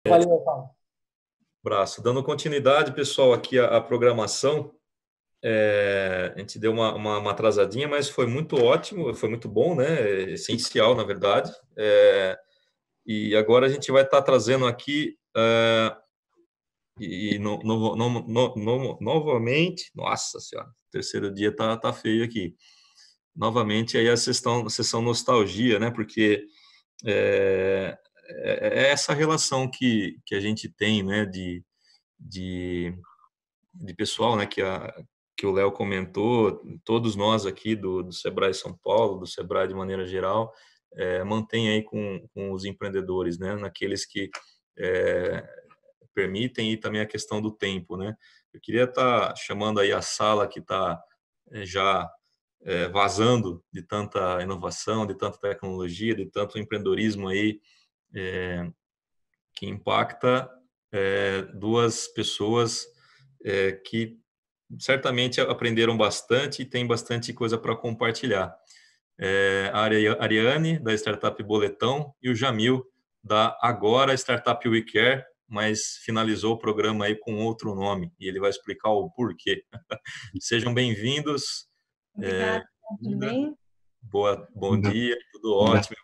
Valeu, Paulo. Abraço. Dando continuidade, pessoal, aqui a programação. A gente deu uma atrasadinha, mas foi muito ótimo, foi muito bom, né? Essencial, na verdade. E agora a gente vai estar trazendo aqui novamente. Nossa Senhora, o terceiro dia tá feio aqui. Novamente aí a sessão nostalgia, né? Porque é essa relação que a gente tem, né? De pessoal, né, que o Léo comentou, todos nós aqui do Sebrae São Paulo, do Sebrae de maneira geral, mantém aí com os empreendedores, né, naqueles que permitem, e também a questão do tempo, né. Eu queria estar chamando aí a sala que está já vazando de tanta inovação, de tanta tecnologia, de tanto empreendedorismo aí que impacta duas pessoas que certamente aprenderam bastante e tem bastante coisa para compartilhar. A Ariane, da Startup Boletão, e o Jamil, da Agora Startup We Care, mas finalizou o programa aí com outro nome, e ele vai explicar o porquê. Sejam bem-vindos. Obrigada, tudo bem? Bom dia, tudo ótimo.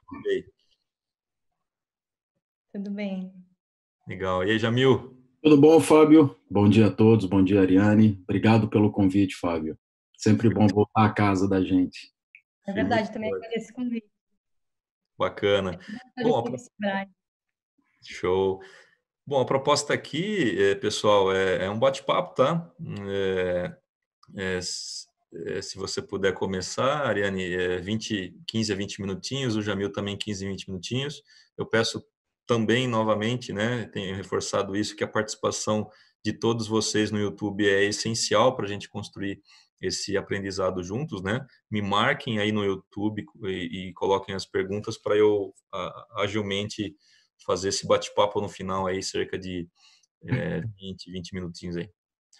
Tudo bem. Legal. E aí, Jamil? Tudo bom, Fábio? Bom dia a todos, bom dia, Ariane. Obrigado pelo convite, Fábio. Sempre bom voltar à casa da gente. É verdade, também agradeço o convite. Bacana. Bom, show. Bom, a proposta aqui, pessoal, é um bate-papo, tá? Se você puder começar, Ariane, 15 a 20 minutinhos, o Jamil também 15 a 20 minutinhos. Eu peço também, novamente, né, tenho reforçado isso, que a participação de todos vocês no YouTube é essencial para a gente construir esse aprendizado juntos, né? Me marquem aí no YouTube e coloquem as perguntas para eu agilmente fazer esse bate-papo no final aí, cerca de 20 minutinhos aí.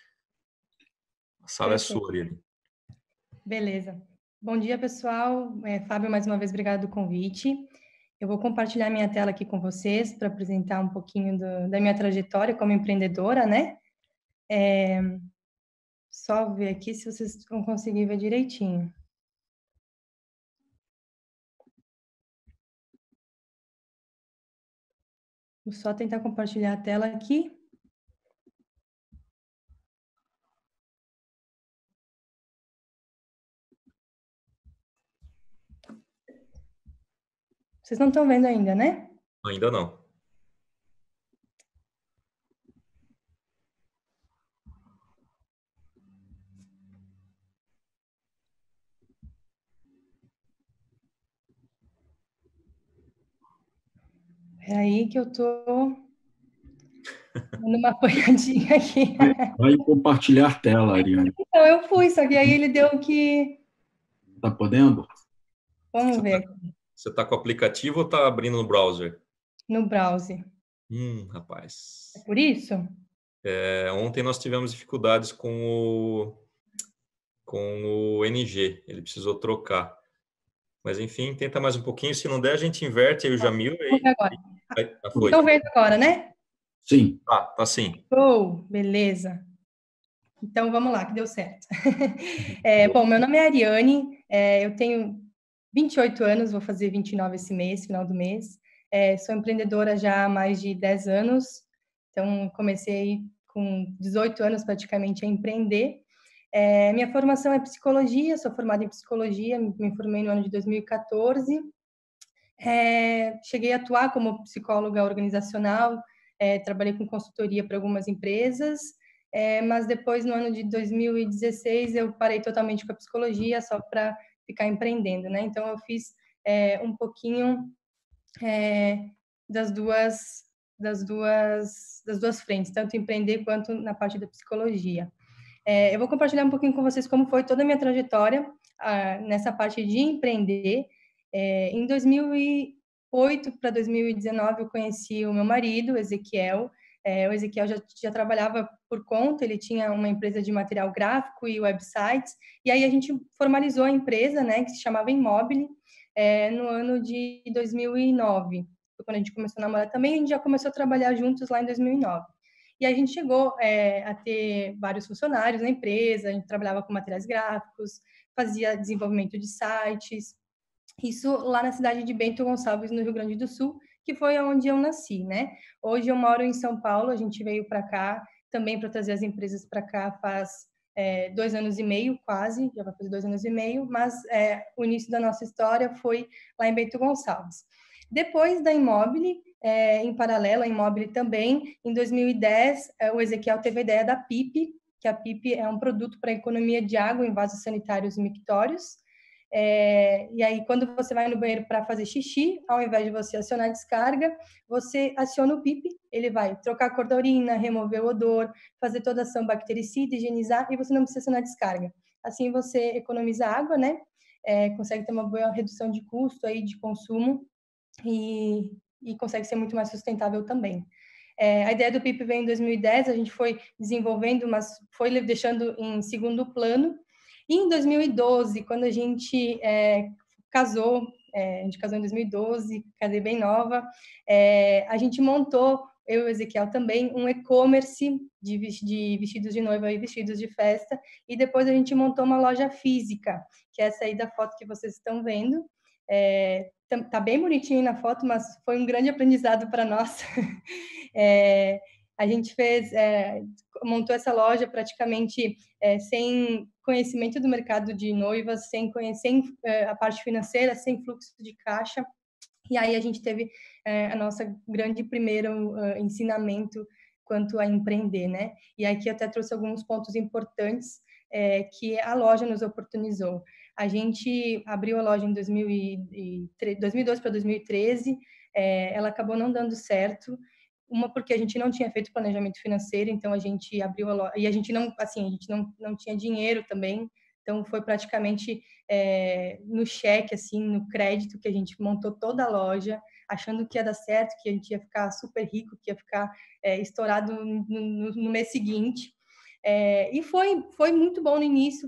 A sala é sua, Ariane. Beleza. Bom dia, pessoal. Fábio, mais uma vez, obrigado do convite. Eu vou compartilhar minha tela aqui com vocês para apresentar um pouquinho da minha trajetória como empreendedora, né? Só ver aqui se vocês vão conseguir ver direitinho. Vou só tentar compartilhar a tela aqui. Vocês não estão vendo ainda, né? Ainda não. É aí que eu tô dando uma apanhadinha aqui. Vai compartilhar tela, Ariane. Então, eu fui, só que aí ele deu que... Tá podendo? Vamos ver. Você está com o aplicativo ou está abrindo no browser? No browser. Rapaz. É por isso? Ontem nós tivemos dificuldades com o NG. Ele precisou trocar. Mas, enfim, tenta mais um pouquinho. Se não der, a gente inverte aí o Jamil. Estão vendo agora, né? Sim. Tá sim. Beleza. Então, vamos lá, que deu certo. Bom, meu nome é Ariane, eu tenho 28 anos, vou fazer 29 esse mês, final do mês. Sou empreendedora já há mais de 10 anos, então comecei com 18 anos praticamente a empreender. Minha formação é psicologia, sou formada em psicologia, me formei no ano de 2014. Cheguei a atuar como psicóloga organizacional, trabalhei com consultoria para algumas empresas, mas depois, no ano de 2016, eu parei totalmente com a psicologia, só para ficar empreendendo, né? Então, eu fiz um pouquinho das duas frentes, tanto empreender quanto na parte da psicologia. Eu vou compartilhar um pouquinho com vocês como foi toda a minha trajetória nessa parte de empreender. Em 2008 para 2019, eu conheci o meu marido, o Ezequiel. O Ezequiel já trabalhava por conta, ele tinha uma empresa de material gráfico e websites, e aí a gente formalizou a empresa, né, que se chamava Immobile, no ano de 2009. foi quando a gente começou a namorar também, a gente já começou a trabalhar juntos lá em 2009. E a gente chegou a ter vários funcionários na empresa, a gente trabalhava com materiais gráficos, fazia desenvolvimento de sites, isso lá na cidade de Bento Gonçalves, no Rio Grande do Sul, que foi onde eu nasci, né? Hoje eu moro em São Paulo, a gente veio para cá também para trazer as empresas para cá faz 2 anos e meio, quase, já vai fazer 2 anos e meio, mas o início da nossa história foi lá em Bento Gonçalves. Depois da Immobile, em paralelo à Immobile também, em 2010, o Ezequiel teve a ideia da PIP, que a PIP é um produto para economia de água em vasos sanitários e mictórios. E aí, quando você vai no banheiro para fazer xixi, ao invés de você acionar a descarga, você aciona o PIP, ele vai trocar a cor da urina, remover o odor, fazer toda a ação bactericida, higienizar, e você não precisa acionar a descarga. Assim você economiza água, né? Consegue ter uma boa redução de custo aí de consumo e consegue ser muito mais sustentável também. A ideia do PIP veio em 2010, a gente foi desenvolvendo, mas foi deixando em segundo plano. E em 2012, quando a gente casou, a gente casou em 2012, casei bem nova, a gente montou, eu e o Ezequiel também, um e-commerce de vestidos de noiva e vestidos de festa, e depois a gente montou uma loja física, que é essa aí da foto que vocês estão vendo. Tá bem bonitinho na foto, mas foi um grande aprendizado para nós. A gente montou essa loja praticamente sem conhecimento do mercado de noivas, sem a parte financeira, sem fluxo de caixa. E aí a gente teve a nossa grande primeiro ensinamento quanto a empreender, né? E aqui eu até trouxe alguns pontos importantes que a loja nos oportunizou. A gente abriu a loja em 2012 para 2013, ela acabou não dando certo, uma porque a gente não tinha feito planejamento financeiro, então a gente abriu a loja, e a gente não tinha dinheiro também, então foi praticamente no cheque, assim, no crédito, que a gente montou toda a loja, achando que ia dar certo, que a gente ia ficar super rico, que ia ficar estourado no mês seguinte. E foi muito bom no início,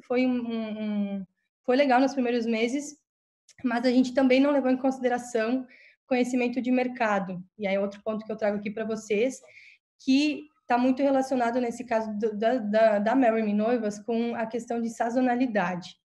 foi legal nos primeiros meses, mas a gente também não levou em consideração conhecimento de mercado. E aí outro ponto que eu trago aqui para vocês, que está muito relacionado nesse caso da Marry Me Noivas com a questão de sazonalidade.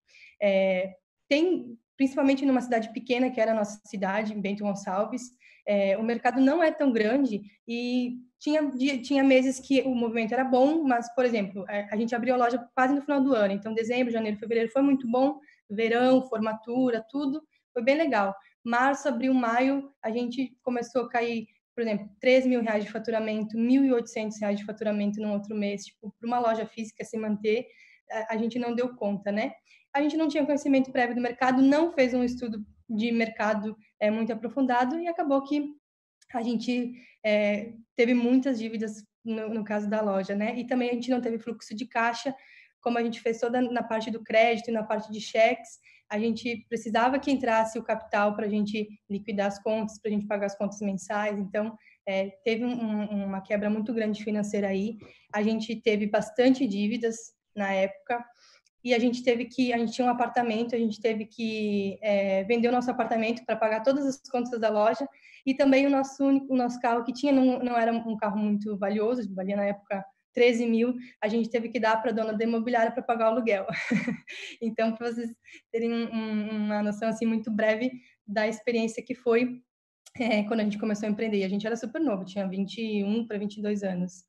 Principalmente numa cidade pequena, que era a nossa cidade, em Bento Gonçalves, o mercado não é tão grande e tinha meses que o movimento era bom, mas, por exemplo, a gente abriu a loja quase no final do ano, então dezembro, janeiro, fevereiro foi muito bom, verão, formatura, tudo, foi bem legal. Março, abril, maio, a gente começou a cair, por exemplo, R$3.000 de faturamento, R$1.800 de faturamento no outro mês, tipo, para uma loja física se manter, a gente não deu conta, né? A gente não tinha conhecimento prévio do mercado, não fez um estudo de mercado muito aprofundado e acabou que a gente teve muitas dívidas no caso da loja, né? E também a gente não teve fluxo de caixa, como a gente fez toda na parte do crédito e na parte de cheques, a gente precisava que entrasse o capital para a gente liquidar as contas, para a gente pagar as contas mensais, então teve uma quebra muito grande financeira aí, a gente teve bastante dívidas na época, e a gente tinha um apartamento, a gente teve que vender o nosso apartamento para pagar todas as contas da loja, e também o nosso carro que tinha não era um carro muito valioso, valia na época 13 mil, a gente teve que dar para a dona da imobiliária para pagar o aluguel. Então, para vocês terem uma noção assim muito breve da experiência que foi quando a gente começou a empreender. A gente era super novo, tinha 21 para 22 anos.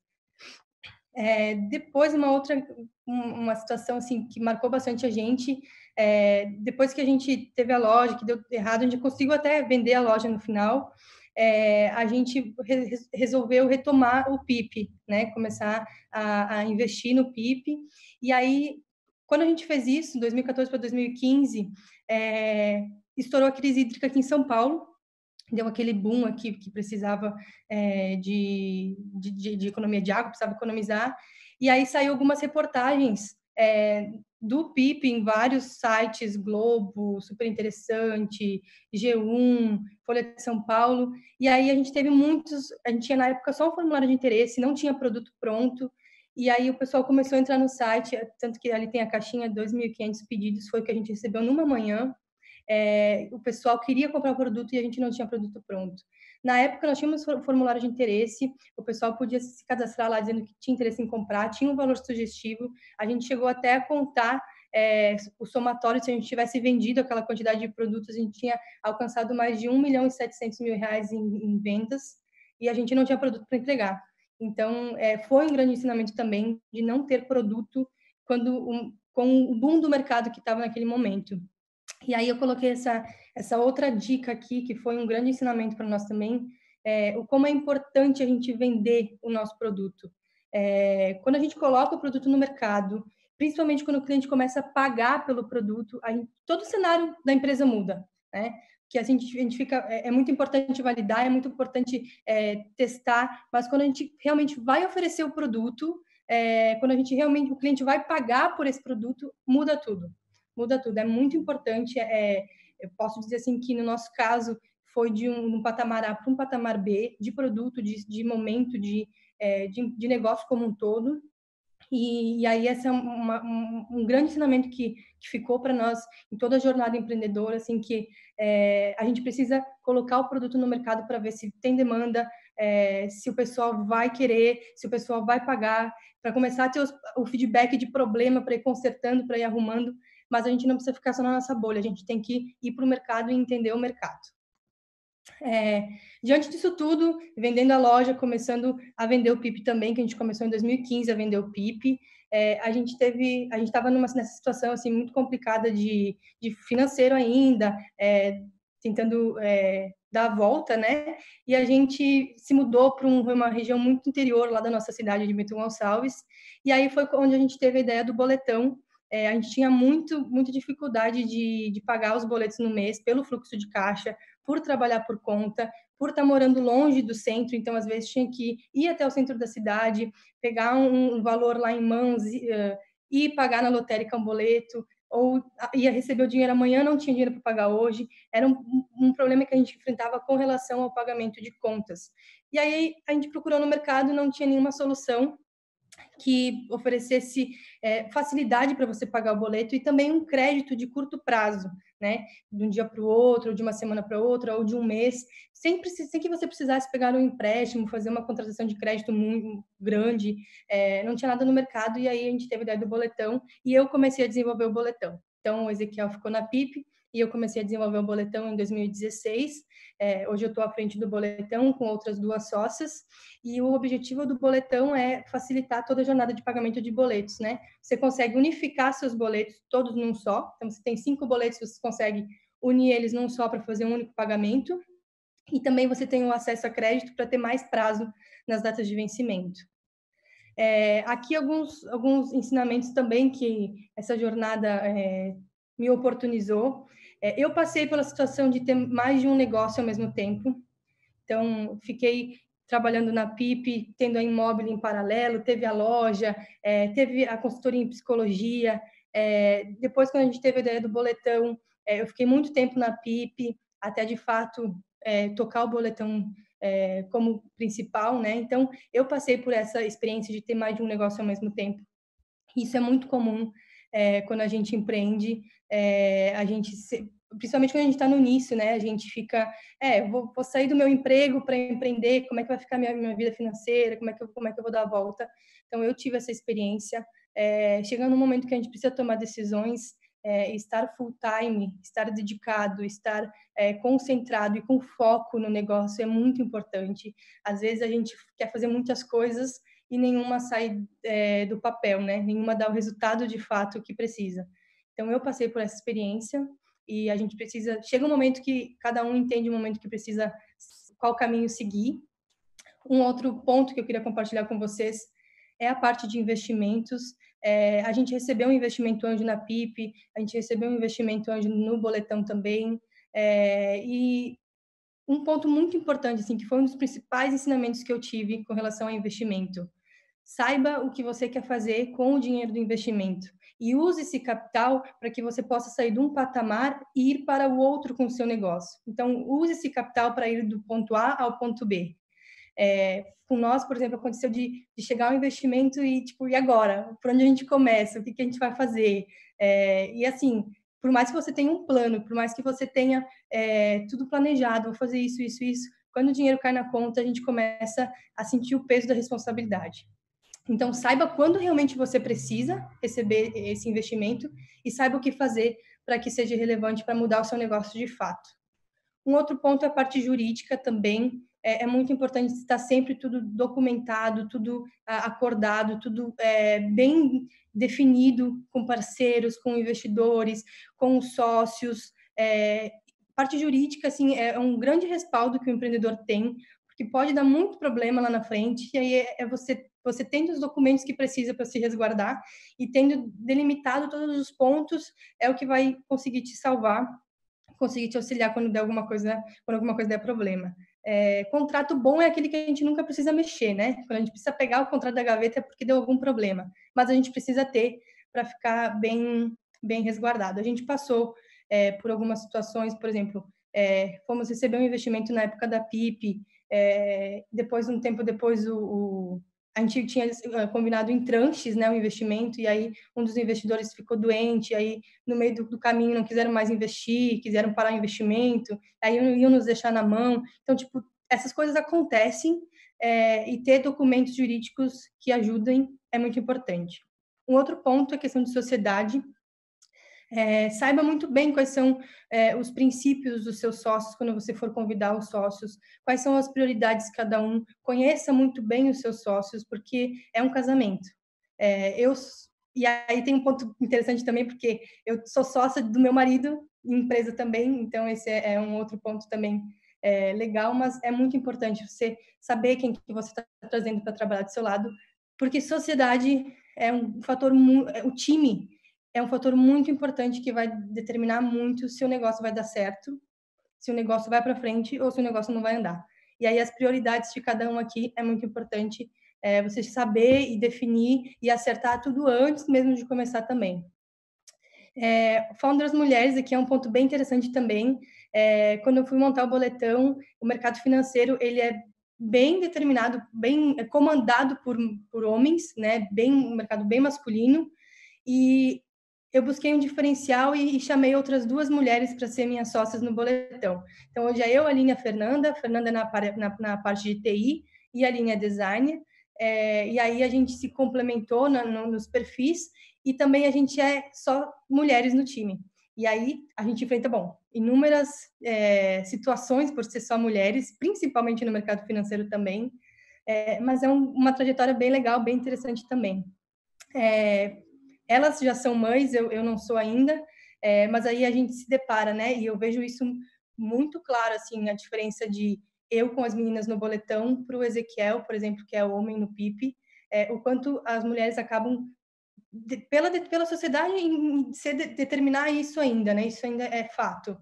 Depois, uma situação assim que marcou bastante a gente, depois que a gente teve a loja, que deu errado, a gente conseguiu até vender a loja no final, a gente resolveu retomar o PIP, né? Começar a investir no PIP. E aí, quando a gente fez isso, 2014 para 2015, estourou a crise hídrica aqui em São Paulo, deu aquele boom aqui que precisava de economia de água, precisava economizar, e aí saiu algumas reportagens do PIP em vários sites, Globo, super interessante, G1, Folha de São Paulo, e aí a gente tinha na época só um formulário de interesse, não tinha produto pronto, e aí o pessoal começou a entrar no site, tanto que ali tem a caixinha, 2.500 pedidos, foi o que a gente recebeu numa manhã, o pessoal queria comprar o produto e a gente não tinha produto pronto. Na época, nós tínhamos formulário de interesse, o pessoal podia se cadastrar lá dizendo que tinha interesse em comprar, tinha um valor sugestivo, a gente chegou até a contar o somatório, se a gente tivesse vendido aquela quantidade de produtos, a gente tinha alcançado mais de R$ 1.700.000 em vendas, e a gente não tinha produto para entregar. Então, foi um grande ensinamento também de não ter produto com o boom do mercado que estava naquele momento. E aí eu coloquei essa outra dica aqui, que foi um grande ensinamento para nós também, o como é importante a gente vender o nosso produto. Quando a gente coloca o produto no mercado, principalmente quando o cliente começa a pagar pelo produto, todo o cenário da empresa muda, né? Que a gente fica, é muito importante validar, é muito importante testar, mas quando a gente realmente vai oferecer o produto, quando o cliente vai pagar por esse produto, muda tudo. Muda tudo. É muito importante. Eu posso dizer assim que no nosso caso foi de um patamar A para um patamar B, de produto, de momento, de negócio como um todo. E aí esse é um grande ensinamento que ficou para nós em toda a jornada empreendedora, assim, que a gente precisa colocar o produto no mercado para ver se tem demanda, se o pessoal vai querer, se o pessoal vai pagar, para começar a ter o feedback de problema, para ir consertando, para ir arrumando, mas a gente não precisa ficar só na nossa bolha, a gente tem que ir para o mercado e entender o mercado. Diante disso tudo, vendendo a loja, começando a vender o PIP também, que a gente começou em 2015 a vender o PIP, a gente estava nessa situação assim muito complicada de financeiro ainda, tentando dar a volta, né? E a gente se mudou para uma região muito interior lá da nossa cidade de Bento Gonçalves, e aí foi onde a gente teve a ideia do boletão. A gente tinha muita dificuldade de pagar os boletos no mês pelo fluxo de caixa, por trabalhar por conta, por estar morando longe do centro, então às vezes tinha que ir até o centro da cidade, pegar um valor lá em mãos e pagar na lotérica um boleto, ou ia receber o dinheiro amanhã, não tinha dinheiro para pagar hoje. Era um problema que a gente enfrentava com relação ao pagamento de contas. E aí a gente procurou no mercado e não tinha nenhuma solução que oferecesse facilidade para você pagar o boleto e também um crédito de curto prazo, né? De um dia para o outro, ou de uma semana para outra, ou de um mês, sem que você precisasse pegar um empréstimo, fazer uma contratação de crédito muito grande. Não tinha nada no mercado, e aí a gente teve a ideia do boletão, e eu comecei a desenvolver o boletão. Então, o Ezequiel ficou na PIP, e eu comecei a desenvolver o boletão em 2016. Hoje eu estou à frente do boletão com outras 2 sócias, e o objetivo do boletão é facilitar toda a jornada de pagamento de boletos, né? Você consegue unificar seus boletos todos num só. Então, você tem 5 boletos, você consegue unir eles num só para fazer um único pagamento. E também você tem o acesso a crédito para ter mais prazo nas datas de vencimento. Aqui alguns ensinamentos também que essa jornada me oportunizou. Eu passei pela situação de ter mais de um negócio ao mesmo tempo. Então, fiquei trabalhando na PIP, tendo a Imóvel em paralelo, teve a loja, teve a consultoria em psicologia. Depois, quando a gente teve a ideia do boletão, eu fiquei muito tempo na PIP, até de fato tocar o boletão como principal, né? Então, eu passei por essa experiência de ter mais de um negócio ao mesmo tempo. Isso é muito comum quando a gente empreende, principalmente quando a gente está no início, né? A gente fica, vou sair do meu emprego para empreender, como é que vai ficar minha vida financeira, como é que eu vou dar a volta? Então, eu tive essa experiência. Chegando no momento que a gente precisa tomar decisões, estar full time, estar dedicado, estar concentrado e com foco no negócio é muito importante. Às vezes a gente quer fazer muitas coisas e nenhuma sai do papel, né? Nenhuma dá o resultado de fato que precisa. Então, eu passei por essa experiência e a gente precisa... Chega um momento que cada um entende o momento que precisa, qual caminho seguir. Um outro ponto que eu queria compartilhar com vocês é a parte de investimentos. A gente recebeu um investimento anjo na PIP, a gente recebeu um investimento anjo no boletão também, e um ponto muito importante, assim, que foi um dos principais ensinamentos que eu tive com relação ao investimento. Saiba o que você quer fazer com o dinheiro do investimento e use esse capital para que você possa sair de um patamar e ir para o outro com o seu negócio. Então, use esse capital para ir do ponto A ao ponto B. Com nós, por exemplo, aconteceu de chegar ao investimento e, tipo, e agora? Por onde a gente começa? O que a gente vai fazer? E, assim, por mais que você tenha um plano, por mais que você tenha tudo planejado, vou fazer isso, quando o dinheiro cai na conta, a gente começa a sentir o peso da responsabilidade. Então, saiba quando realmente você precisa receber esse investimento e saiba o que fazer para que seja relevante para mudar o seu negócio de fato. Um outro ponto é a parte jurídica também. É muito importante estar sempre tudo documentado, tudo acordado, tudo bem definido com parceiros, com investidores, com os sócios. Parte jurídica, assim, é um grande respaldo que o empreendedor tem, porque pode dar muito problema lá na frente, e aí você tendo os documentos que precisa para se resguardar e tendo delimitado todos os pontos, é o que vai conseguir te salvar, conseguir te auxiliar quando alguma coisa der problema. Contrato bom é aquele que a gente nunca precisa mexer, né? Quando a gente precisa pegar o contrato da gaveta é porque deu algum problema, mas a gente precisa ter para ficar bem resguardado. A gente passou por algumas situações, por exemplo, fomos receber um investimento na época da PIP, depois, um tempo depois, a gente tinha combinado em tranches, né, o investimento, e aí um dos investidores ficou doente, aí no meio do caminho não quiseram mais investir, quiseram parar o investimento, aí iam nos deixar na mão. Então, tipo, essas coisas acontecem, e ter documentos jurídicos que ajudem é muito importante. Um outro ponto é a questão de sociedade. Saiba muito bem quais são os princípios dos seus sócios quando você for convidar os sócios, quais são as prioridades de cada um, conheça muito bem os seus sócios, porque é um casamento. E aí tem um ponto interessante também, porque eu sou sócia do meu marido, em empresa também, então esse é um outro ponto também legal, mas é muito importante você saber quem que você está trazendo para trabalhar do seu lado, porque sociedade é um fator, o time é um fator muito importante que vai determinar muito se o negócio vai dar certo, se o negócio vai para frente ou se o negócio não vai andar. E aí as prioridades de cada um aqui é muito importante você saber e definir e acertar tudo antes mesmo de começar também. Founders Mulheres aqui é um ponto bem interessante também. Quando eu fui montar o boletão, o mercado financeiro ele é bem determinado, bem comandado por homens, né? Um mercado bem masculino. E eu busquei um diferencial e chamei outras 2 mulheres para ser minhas sócias no boletão. Então, hoje é eu, a Aline e a Fernanda na parte de TI e a Aline é designer. E aí a gente se complementou nos perfis e também a gente é só mulheres no time. E aí a gente enfrenta, inúmeras situações por ser só mulheres, principalmente no mercado financeiro também, mas é uma trajetória bem legal, bem interessante também. Elas já são mães, eu não sou ainda, mas aí a gente se depara, né? E eu vejo isso muito claro, assim, a diferença de eu com as meninas no boletão para o Ezequiel, por exemplo, que é o homem no PIP, o quanto as mulheres acabam, pela sociedade, em determinar isso ainda, né? Isso ainda é fato.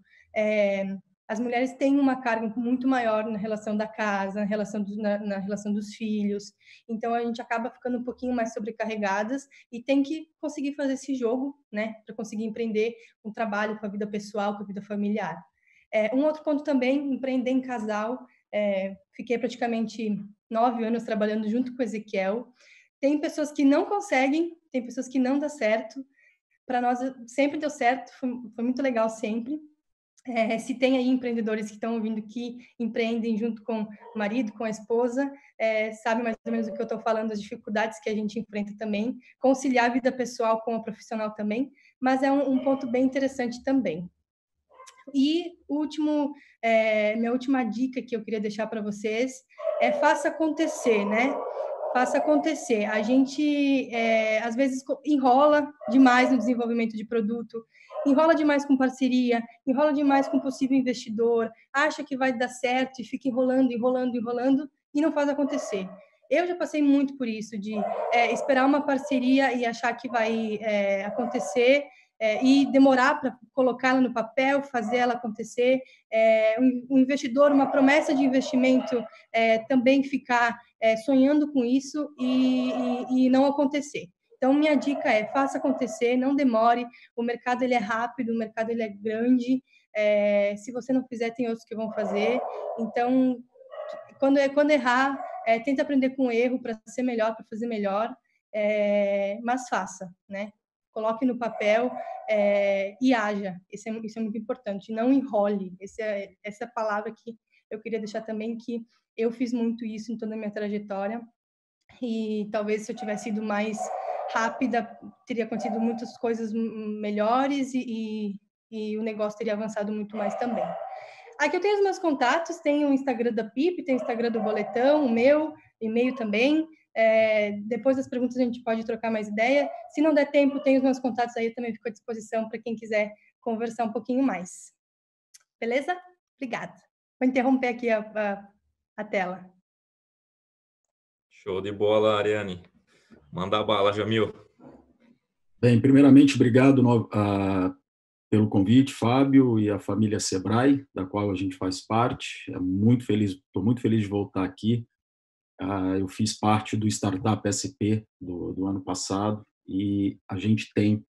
As mulheres têm uma carga muito maior na relação da casa, na relação dos filhos. Então, a gente acaba ficando um pouquinho mais sobrecarregadas e tem que conseguir fazer esse jogo, né? Para conseguir empreender com o trabalho, com a vida pessoal, com a vida familiar. Um outro ponto também, empreender em casal. Fiquei praticamente 9 anos trabalhando junto com o Ezequiel. Tem pessoas que não conseguem, tem pessoas que não dá certo. Para nós, sempre deu certo, foi muito legal sempre. Se tem aí empreendedores que estão ouvindo que empreendem junto com o marido, com a esposa, sabe mais ou menos do que eu estou falando, as dificuldades que a gente enfrenta também, conciliar a vida pessoal com a profissional também, mas é um ponto bem interessante também. E minha última dica que eu queria deixar para vocês é faça acontecer, né? Faça acontecer. A gente, às vezes, enrola demais no desenvolvimento de produto, enrola demais com parceria, enrola demais com possível investidor, acha que vai dar certo e fica enrolando e não faz acontecer. Eu já passei muito por isso, de esperar uma parceria e achar que vai acontecer e demorar para colocá-la no papel, fazer ela acontecer. Um investidor, uma promessa de investimento, também ficar sonhando com isso e não acontecer. Então, minha dica é, faça acontecer, não demore, o mercado ele é rápido, o mercado ele é grande, se você não fizer, tem outros que vão fazer. Então, quando errar, tenta aprender com o erro para ser melhor, para fazer melhor, mas faça, né? Coloque no papel e haja. Isso é muito importante. Não enrole. Essa palavra que eu queria deixar também que eu fiz muito isso em toda a minha trajetória, e talvez se eu tivesse sido mais rápida, teria acontecido muitas coisas melhores e o negócio teria avançado muito mais também. Aqui eu tenho os meus contatos, tem o Instagram da PIP, tem o Instagram do Boletão, o meu, e-mail também. Depois das perguntas a gente pode trocar mais ideia. Se não der tempo, tem os meus contatos aí, eu também fico à disposição para quem quiser conversar um pouquinho mais. Beleza? Obrigada. Vou interromper aqui a tela. Show de bola, Ariane. Manda bala, Jamil. Bem, primeiramente, obrigado pelo convite, Fábio, e a família Sebrae, da qual a gente faz parte. Estou muito feliz de voltar aqui. Eu fiz parte do Startup SP do ano passado, e a gente tem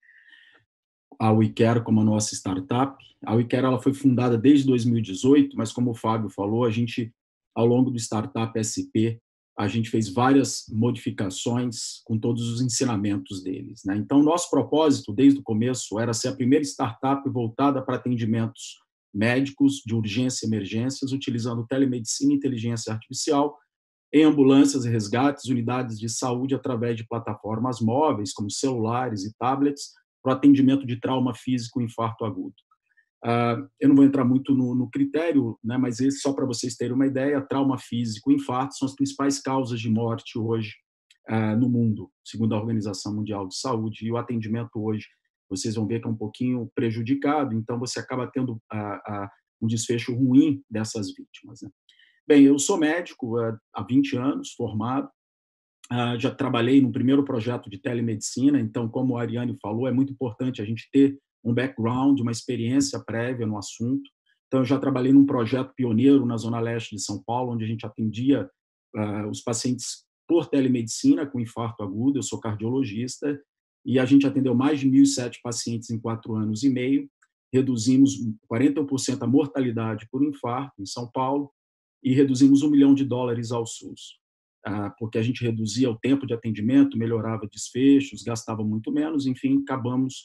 a WeCare como a nossa startup. A WeCare ela foi fundada desde 2018, mas como o Fábio falou, a gente, ao longo do Startup SP, a gente fez várias modificações com todos os ensinamentos deles, né? Então, nosso propósito, desde o começo, era ser a primeira startup voltada para atendimentos médicos de urgência e emergências, utilizando telemedicina e inteligência artificial em ambulâncias e resgates, unidades de saúde, através de plataformas móveis, como celulares e tablets, para o atendimento de trauma físico e infarto agudo. Eu não vou entrar muito no critério, né, mas só para vocês terem uma ideia, trauma físico e infarto são as principais causas de morte hoje no mundo, segundo a Organização Mundial de Saúde, e o atendimento hoje, vocês vão ver que é um pouquinho prejudicado, então você acaba tendo um desfecho ruim dessas vítimas, né? Bem, eu sou médico há 20 anos, formado, já trabalhei no primeiro projeto de telemedicina, então, como a Ariane falou, é muito importante a gente ter um background, uma experiência prévia no assunto. Então, eu já trabalhei num projeto pioneiro na Zona Leste de São Paulo, onde a gente atendia os pacientes por telemedicina com infarto agudo. Eu sou cardiologista, e a gente atendeu mais de 1.007 pacientes em 4 anos e meio, reduzimos 41% a mortalidade por infarto em São Paulo, e reduzimos $1 milhão ao SUS, porque a gente reduzia o tempo de atendimento, melhorava desfechos, gastava muito menos, enfim, acabamos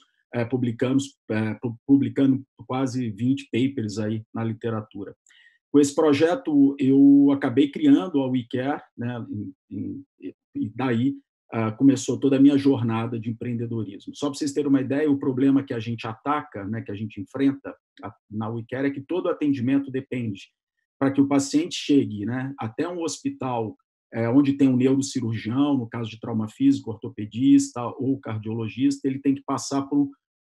publicando quase 20 papers aí na literatura. Com esse projeto, eu acabei criando a WeCare, né, e daí começou toda a minha jornada de empreendedorismo. Só para vocês terem uma ideia, o problema que a gente ataca, né, que a gente enfrenta na WeCare, é que todo atendimento depende para que o paciente chegue, né, até um hospital onde tem um neurocirurgião, no caso de trauma físico, ortopedista ou cardiologista, ele tem que passar por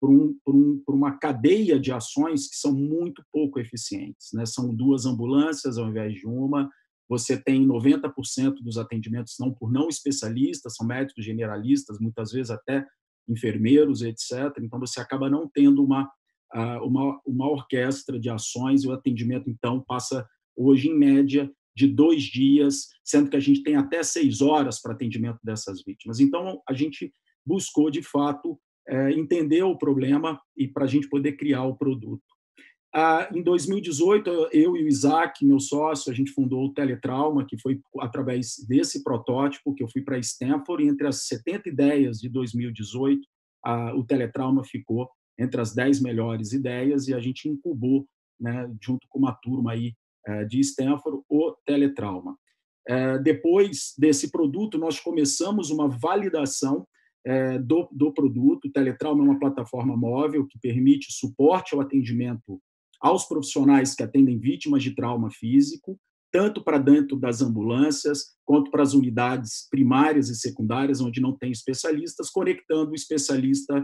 uma cadeia de ações que são muito pouco eficientes, né? São 2 ambulâncias ao invés de uma, você tem 90% dos atendimentos por não especialistas, são médicos generalistas, muitas vezes até enfermeiros, etc. Então, você acaba não tendo uma orquestra de ações, e o atendimento, então, passa hoje, em média, de 2 dias, sendo que a gente tem até 6 horas para atendimento dessas vítimas. Então, a gente buscou, de fato, entender o problema e para a gente poder criar o produto. Em 2018, eu e o Isaac, meu sócio, a gente fundou o Teletrauma, que foi através desse protótipo que eu fui para Stanford, e entre as 70 ideias de 2018, o Teletrauma ficou entre as 10 melhores ideias, e a gente incubou, né, junto com uma turma aí de Stanford, o Teletrauma. Depois desse produto, nós começamos uma validação do produto. O Teletrauma é uma plataforma móvel que permite suporte ao atendimento aos profissionais que atendem vítimas de trauma físico, tanto para dentro das ambulâncias, quanto para as unidades primárias e secundárias, onde não tem especialistas, conectando o especialista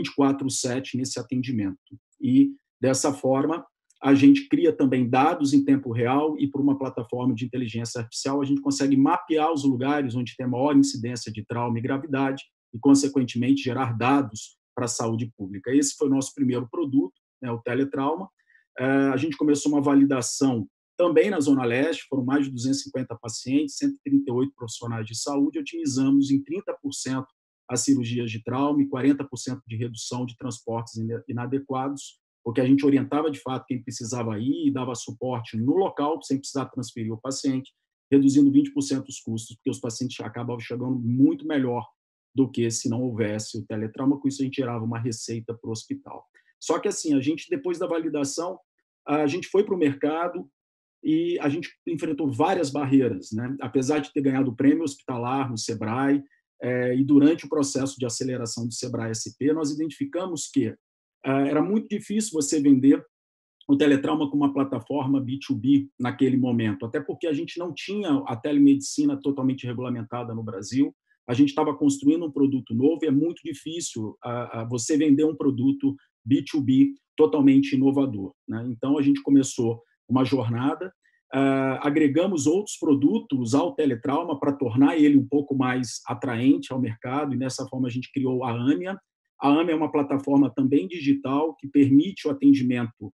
24/7 nesse atendimento. E, dessa forma, a gente cria também dados em tempo real, e por uma plataforma de inteligência artificial a gente consegue mapear os lugares onde tem maior incidência de trauma e gravidade e, consequentemente, gerar dados para a saúde pública. Esse foi o nosso primeiro produto, né, o Teletrauma. A gente começou uma validação também na Zona Leste, foram mais de 250 pacientes, 138 profissionais de saúde, otimizamos em 30% as cirurgias de trauma e 40% de redução de transportes inadequados, porque a gente orientava, de fato, quem precisava ir e dava suporte no local, sem precisar transferir o paciente, reduzindo 20% os custos, porque os pacientes acabavam chegando muito melhor do que se não houvesse o teletrauma. Com isso, a gente gerava uma receita para o hospital. Só que, assim, a gente, depois da validação, a gente foi para o mercado, e a gente enfrentou várias barreiras, né? Apesar de ter ganhado o prêmio hospitalar no Sebrae, e durante o processo de aceleração do Sebrae SP, nós identificamos que era muito difícil você vender o teletrauma como uma plataforma B2B naquele momento, até porque a gente não tinha a telemedicina totalmente regulamentada no Brasil, a gente estava construindo um produto novo e é muito difícil você vender um produto B2B totalmente inovador, né? Então, a gente começou uma jornada, agregamos outros produtos ao teletrauma para tornar ele um pouco mais atraente ao mercado, e dessa forma a gente criou a AMIA. A AMIA é uma plataforma também digital que permite o atendimento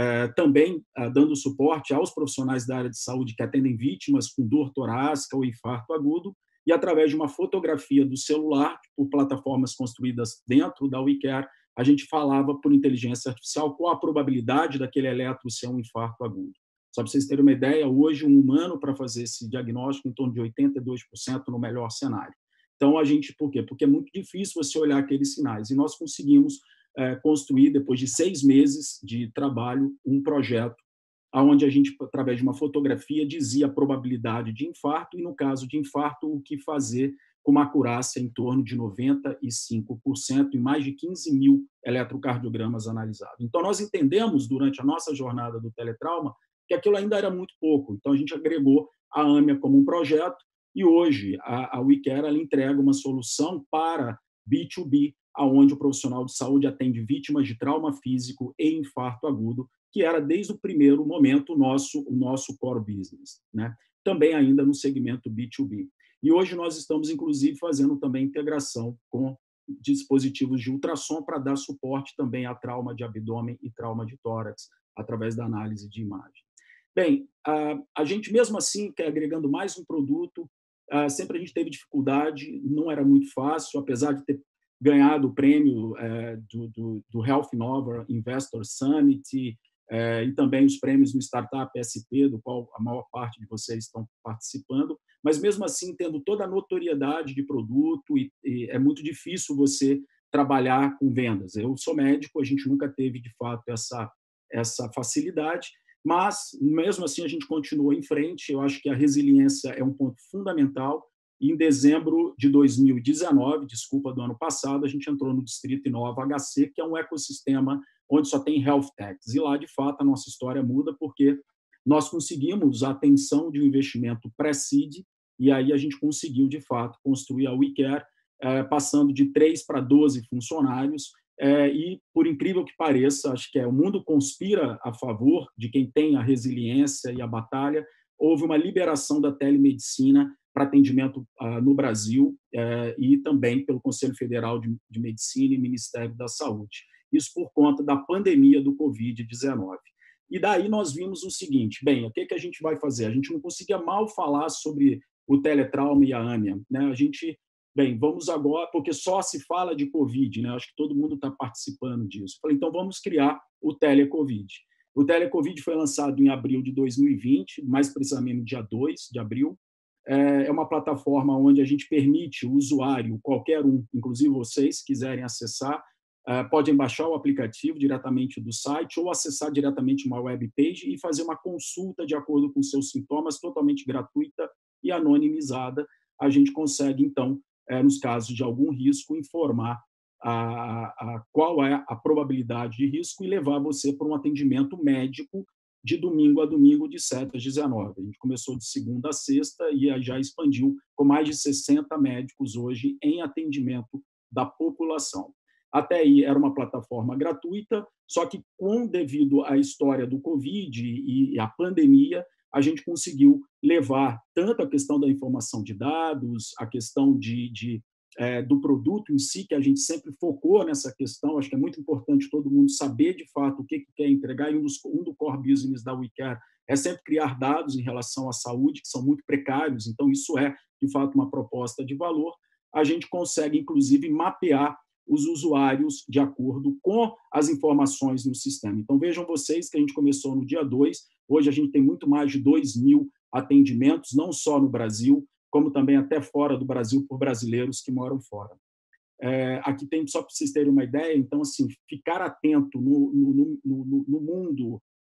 também dando suporte aos profissionais da área de saúde que atendem vítimas com dor torácica ou infarto agudo, e através de uma fotografia do celular, por plataformas construídas dentro da WeCare, a gente falava por inteligência artificial qual a probabilidade daquele eletro ser um infarto agudo. Só para vocês terem uma ideia, hoje um humano para fazer esse diagnóstico em torno de 82% no melhor cenário. Então, por quê? Porque é muito difícil você olhar aqueles sinais, e nós conseguimos construir, depois de 6 meses de trabalho, um projeto onde a gente, através de uma fotografia, dizia a probabilidade de infarto e, no caso de infarto, o que fazer com uma acurácia em torno de 95% em mais de 15 mil eletrocardiogramas analisados. Então, nós entendemos, durante a nossa jornada do teletrauma, que aquilo ainda era muito pouco. Então, a gente agregou a AMIA como um projeto e, hoje, a WeCare ela entrega uma solução para B2B, onde o profissional de saúde atende vítimas de trauma físico e infarto agudo, que era, desde o primeiro momento, o nosso core business, né? Também ainda no segmento B2B. E hoje nós estamos, inclusive, fazendo também integração com dispositivos de ultrassom para dar suporte também a trauma de abdômen e trauma de tórax, através da análise de imagem. Bem, a gente, mesmo assim, agregando mais um produto, sempre a gente teve dificuldade, não era muito fácil, apesar de ter ganhado o prêmio do Health Nova Investor Summit, e também os prêmios no Startup SP, do qual a maior parte de vocês estão participando, mas mesmo assim, tendo toda a notoriedade de produto, e é muito difícil você trabalhar com vendas. Eu sou médico, a gente nunca teve, de fato, essa facilidade, mas, mesmo assim, a gente continua em frente. Eu acho que a resiliência é um ponto fundamental. E, em dezembro de 2019, do ano passado, a gente entrou no Distrito Inova HC, que é um ecossistema onde só tem health techs. E lá, de fato, a nossa história muda, porque nós conseguimos a atenção de um investimento pré-seed, e aí a gente conseguiu, de fato, construir a WeCare, passando de 3 para 12 funcionários, e, por incrível que pareça, acho que o mundo conspira a favor de quem tem a resiliência e a batalha. Houve uma liberação da telemedicina para atendimento no Brasil, e também pelo Conselho Federal de Medicina e Ministério da Saúde. Isso por conta da pandemia do Covid-19. E daí nós vimos o seguinte: bem, o que a gente vai fazer? A gente não conseguia mal falar sobre o teletrauma e a AMIA, né? A gente, bem, vamos agora, porque só se fala de Covid, né? Acho que todo mundo está participando disso. Falei, então vamos criar o Telecovid. O Telecovid foi lançado em abril de 2020, mais precisamente no dia 2 de abril. É uma plataforma onde a gente permite o usuário, qualquer um, inclusive vocês, quiserem acessar, podem baixar o aplicativo diretamente do site ou acessar diretamente uma webpage e fazer uma consulta de acordo com seus sintomas, totalmente gratuita e anonimizada. A gente consegue, então, nos casos de algum risco, informar qual é a probabilidade de risco e levar você para um atendimento médico de domingo a domingo, de 7 às 19. A gente começou de segunda a sexta e já expandiu com mais de 60 médicos hoje em atendimento da população. Até aí era uma plataforma gratuita, só que, devido à história do Covid e à pandemia, a gente conseguiu levar tanto a questão da informação de dados, a questão do produto em si, que a gente sempre focou nessa questão. Acho que é muito importante todo mundo saber, de fato, o que quer entregar, e um do core business da WeCare é sempre criar dados em relação à saúde, que são muito precários. Então, isso é, de fato, uma proposta de valor. A gente consegue, inclusive, mapear os usuários de acordo com as informações no sistema. Então, vejam vocês que a gente começou no dia 2, hoje a gente tem muito mais de 2.000 atendimentos, não só no Brasil, como também até fora do Brasil, por brasileiros que moram fora. Aqui tem, só para vocês terem uma ideia, então, assim, ficar atento no mundo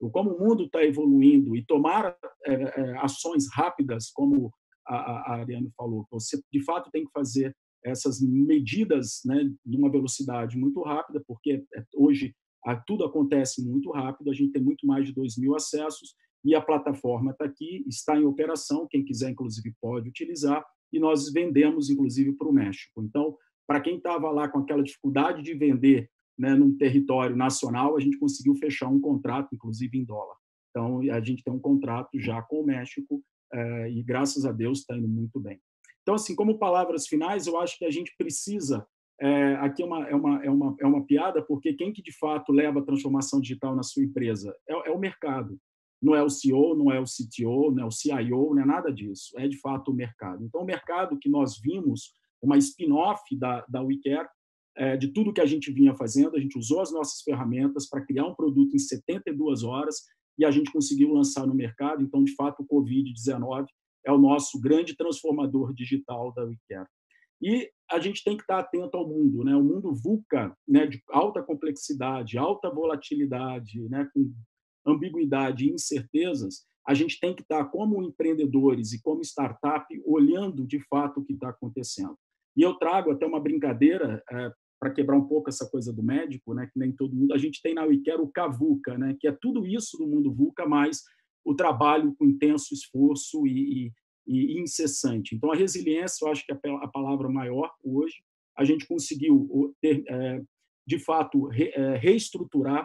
como o mundo está evoluindo e tomar ações rápidas, como a Ariane falou, você de fato tem que fazer essas medidas, né, numa velocidade muito rápida, porque hoje tudo acontece muito rápido, a gente tem muito mais de 2.000 acessos e a plataforma está aqui, está em operação, quem quiser, inclusive, pode utilizar, e nós vendemos, inclusive, para o México. Então, para quem estava lá com aquela dificuldade de vender, né, num território nacional, a gente conseguiu fechar um contrato, inclusive em dólar. Então, a gente tem um contrato já com o México e, graças a Deus, está indo muito bem. Então, assim, como palavras finais, eu acho que a gente precisa... aqui é uma piada, porque quem que, de fato, leva a transformação digital na sua empresa? É o mercado. Não é o CEO, não é o CTO, não é o CIO, não é nada disso. É, de fato, o mercado. Então, o mercado que nós vimos, uma spin-off da WeCare, de tudo que a gente vinha fazendo, a gente usou as nossas ferramentas para criar um produto em 72 horas e a gente conseguiu lançar no mercado. Então, de fato, o Covid-19 é o nosso grande transformador digital da WeCare. E a gente tem que estar atento ao mundo, né? O mundo VUCA, né, de alta complexidade, alta volatilidade, né, com ambiguidade e incertezas, a gente tem que estar, como empreendedores e como startup, olhando de fato o que está acontecendo. E eu trago até uma brincadeira para quebrar um pouco essa coisa do médico, né, que nem todo mundo. A gente tem na WeCare o CAVUCA, né, que é tudo isso do mundo VUCA, mais o trabalho com intenso esforço e incessante. Então, a resiliência, eu acho que é a palavra maior hoje. A gente conseguiu, de fato, reestruturar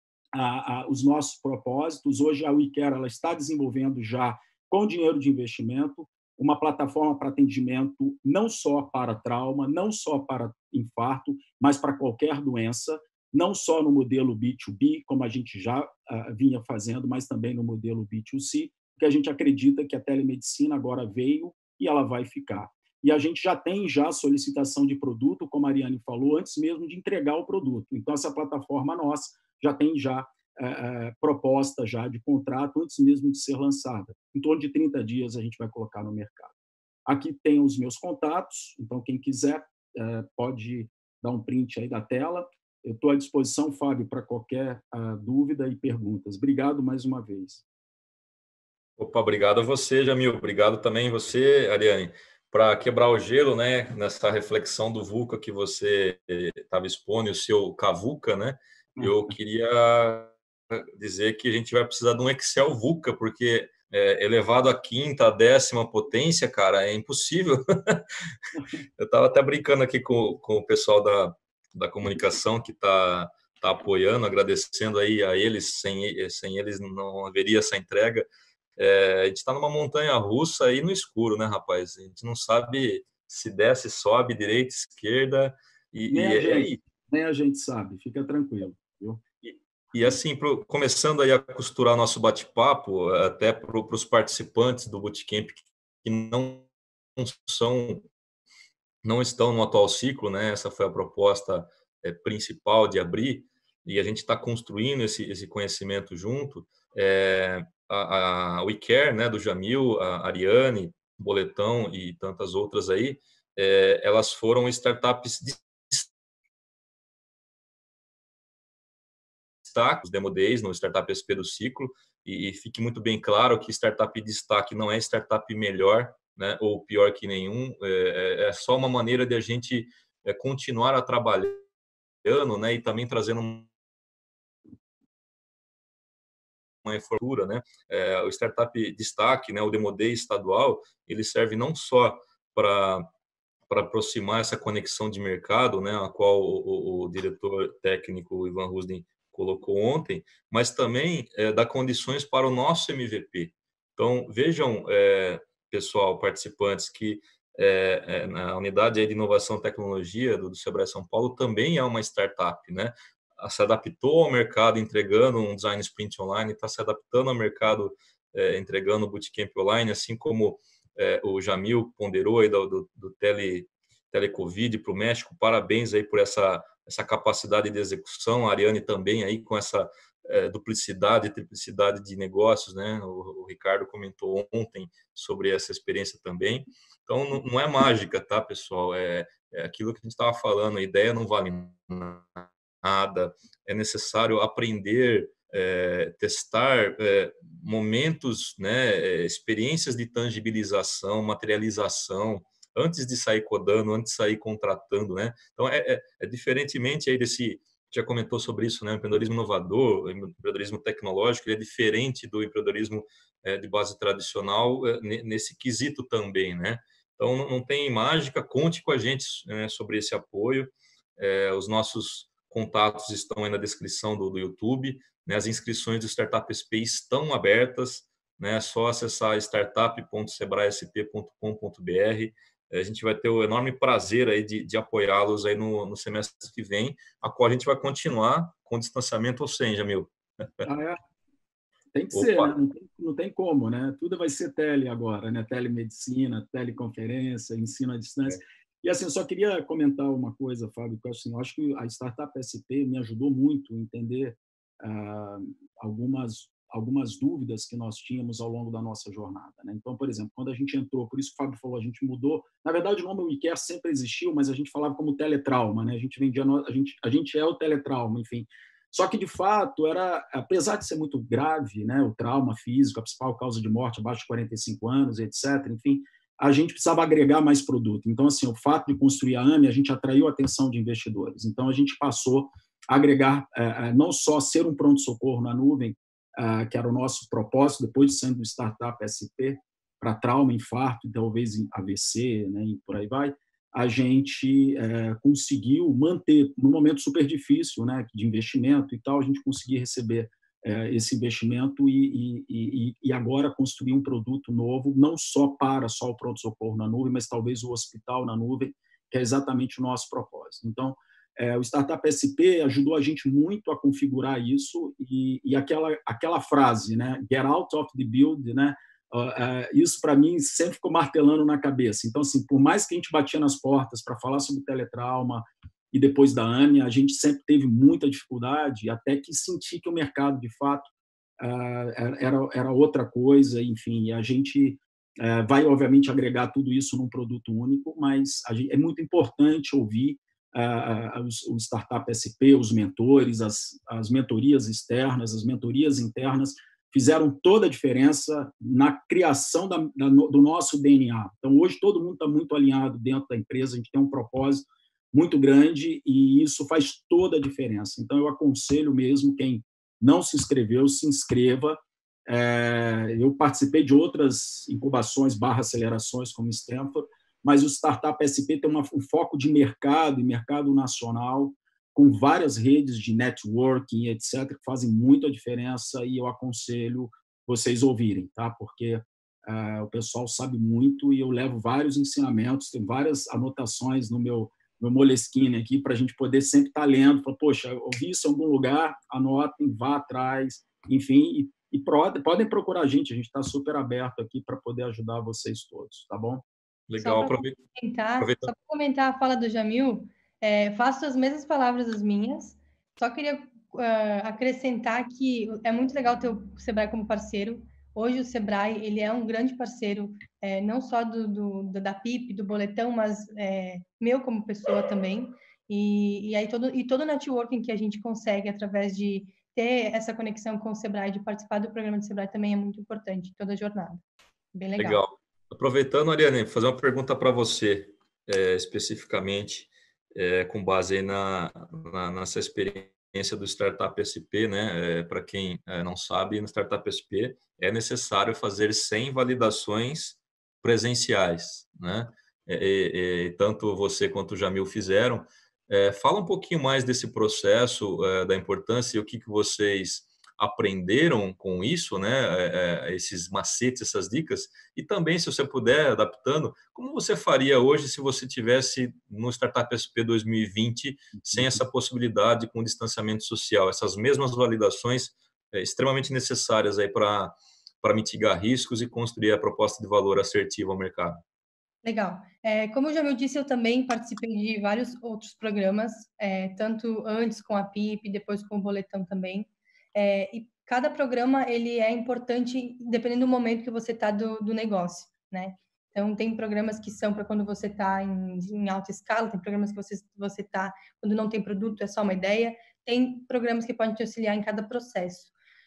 os nossos propósitos. Hoje, a WeCare ela está desenvolvendo já, com dinheiro de investimento, uma plataforma para atendimento não só para trauma, não só para infarto, mas para qualquer doença, não só no modelo B2B, como a gente já vinha fazendo, mas também no modelo B2C, porque a gente acredita que a telemedicina agora veio e ela vai ficar. E a gente já tem solicitação de produto, como a Ariane falou, antes mesmo de entregar o produto. Então, essa plataforma nossa já tem proposta já de contrato antes mesmo de ser lançada. Em torno de 30 dias a gente vai colocar no mercado. Aqui tem os meus contatos, então quem quiser pode dar um print aí da tela. Eu estou à disposição, Fábio, para qualquer dúvida e perguntas. Obrigado mais uma vez. Opa, obrigado a você, Jamil. Obrigado também a você, Ariane, para quebrar o gelo, né, nessa reflexão do VUCA que você estava expondo, o seu CAVUCA, né? Eu queria dizer que a gente vai precisar de um Excel VUCA, porque elevado à quinta, à 10ª potência, cara, é impossível. Eu estava até brincando aqui com o pessoal da comunicação que está apoiando, agradecendo aí a eles, sem eles não haveria essa entrega. A gente está numa montanha russa aí no escuro, né, rapaz? A gente não sabe se desce, sobe, direita, esquerda, nem a gente sabe, fica tranquilo, viu? E assim, começando aí a costurar nosso bate-papo, até para os participantes do Bootcamp que não estão no atual ciclo, né? Essa foi a proposta principal de abrir, e a gente está construindo esse conhecimento junto. A WeCare, né, do Jamil, a Ariane, Boletão e tantas outras aí, elas foram startups de destaque, os Demo Days no Startup SP do ciclo, e fique muito bem claro que startup de destaque não é startup melhor, né, ou pior que nenhum, é só uma maneira de a gente continuar a trabalhando, né, e também trazendo uma infraestrutura, né? O Startup Destaque, né, o Demo Day estadual, ele serve não só para aproximar essa conexão de mercado, né, a qual o diretor técnico Ivan Rusden colocou ontem, mas também dá condições para o nosso MVP. Então, vejam, pessoal, participantes, que na unidade de inovação e tecnologia do Sebrae São Paulo também é uma startup, né? Se adaptou ao mercado entregando um design sprint online, está se adaptando ao mercado entregando o bootcamp online, assim como o Jamil ponderou aí do telecovid para o México. Parabéns aí por essa capacidade de execução. A Ariane também aí com essa duplicidade e triplicidade de negócios, né? O Ricardo comentou ontem sobre essa experiência também. Então, não é mágica, tá, pessoal? É aquilo que a gente estava falando, a ideia não vale nada, é necessário aprender testar momentos, né, experiências de tangibilização, materialização, antes de sair codando, antes de sair contratando, né? Então, diferentemente aí desse, já comentou sobre isso, né? O empreendedorismo inovador, o empreendedorismo tecnológico, ele é diferente do empreendedorismo de base tradicional nesse quesito também, né? Então, não tem mágica, conte com a gente, né, sobre esse apoio. Os nossos contatos estão aí na descrição do YouTube, né? As inscrições do Startup SP estão abertas, né? É só acessar startup.sebraesp.com.br. A gente vai ter o enorme prazer aí de apoiá-los aí no semestre que vem, a qual a gente vai continuar com distanciamento ou sem, Jamil. Tem que ser, né? Não tem como, né? Tudo vai ser tele agora, né? Telemedicina, teleconferência, ensino à distância. E assim, eu só queria comentar uma coisa, Fábio, que assim, eu acho que a Startup SP me ajudou muito a entender algumas dúvidas que nós tínhamos ao longo da nossa jornada, né? Então, por exemplo, quando a gente entrou, por isso que o Fábio falou, a gente mudou. Na verdade, o nome WeCare sempre existiu, mas a gente falava como teletrauma, né? A gente vendia, a gente é o teletrauma, enfim. Só que, de fato, apesar de ser muito grave, né, o trauma físico, a principal causa de morte abaixo de 45 anos, etc., enfim, a gente precisava agregar mais produto. Então, assim, o fato de construir a AME, a gente atraiu a atenção de investidores. Então, a gente passou a agregar, não só ser um pronto-socorro na nuvem, que era o nosso propósito, depois de sendo do Startup SP, para trauma, infarto, talvez AVC, né, e por aí vai, a gente conseguiu manter, num momento super difícil, né, de investimento e tal, a gente conseguiu receber esse investimento e agora construir um produto novo, não só o pronto-socorro na nuvem, mas talvez o hospital na nuvem, que é exatamente o nosso propósito. Então, o Startup SP ajudou a gente muito a configurar isso e aquela frase, né, get out of the build, né, isso para mim sempre ficou martelando na cabeça. Então, assim, por mais que a gente batia nas portas para falar sobre teletrauma e depois da AME, a gente sempre teve muita dificuldade, até que senti que o mercado, de fato, era outra coisa, enfim, e a gente vai, obviamente, agregar tudo isso num produto único, mas é muito importante ouvir o Startup SP, os mentores, as mentorias externas, as mentorias internas, fizeram toda a diferença na criação do nosso DNA. Então, hoje, todo mundo está muito alinhado dentro da empresa, a gente tem um propósito muito grande e isso faz toda a diferença. Então, eu aconselho mesmo quem não se inscreveu, se inscreva. Eu participei de outras incubações / acelerações como Stanford, mas o Startup SP tem um foco de mercado e mercado nacional, com várias redes de networking, etc., que fazem muita diferença e eu aconselho vocês ouvirem, tá? Porque o pessoal sabe muito e eu levo vários ensinamentos, tem várias anotações no meu Moleskine aqui para a gente poder sempre estar lendo, falar, poxa, ouvi isso em algum lugar, anotem, vá atrás, enfim, e podem procurar a gente está super aberto aqui para poder ajudar vocês todos, tá bom? Legal, só para comentar a fala do Jamil, faço as mesmas palavras as minhas, só queria acrescentar que é muito legal ter o Sebrae como parceiro. Hoje o Sebrae ele é um grande parceiro, não só da PIP, do boletão, mas meu como pessoa também. E aí todo o networking que a gente consegue através de ter essa conexão com o Sebrae, de participar do programa do Sebrae também é muito importante, toda a jornada. Bem legal. Legal. Aproveitando, Ariane, vou fazer uma pergunta para você, especificamente, com base aí nessa experiência do Startup SP, né? Para quem não sabe, no Startup SP é necessário fazer 100 validações presenciais, né? Tanto você quanto o Jamil fizeram. Fala um pouquinho mais desse processo, da importância e o que vocês aprenderam com isso, né? Esses macetes, essas dicas, e também, se você puder, adaptando, como você faria hoje se você tivesse no Startup SP 2020 sem essa possibilidade com distanciamento social, essas mesmas validações extremamente necessárias aí para mitigar riscos e construir a proposta de valor assertiva ao mercado? Legal. Como o Jamil disse, eu também participei de vários outros programas, tanto antes com a PIP, depois com o Boletão também. E cada programa ele é importante dependendo do momento que você está do negócio, né? Então, tem programas que são para quando você está em alta escala, tem programas que você está quando não tem produto, é só uma ideia, tem programas que podem te auxiliar em cada processo.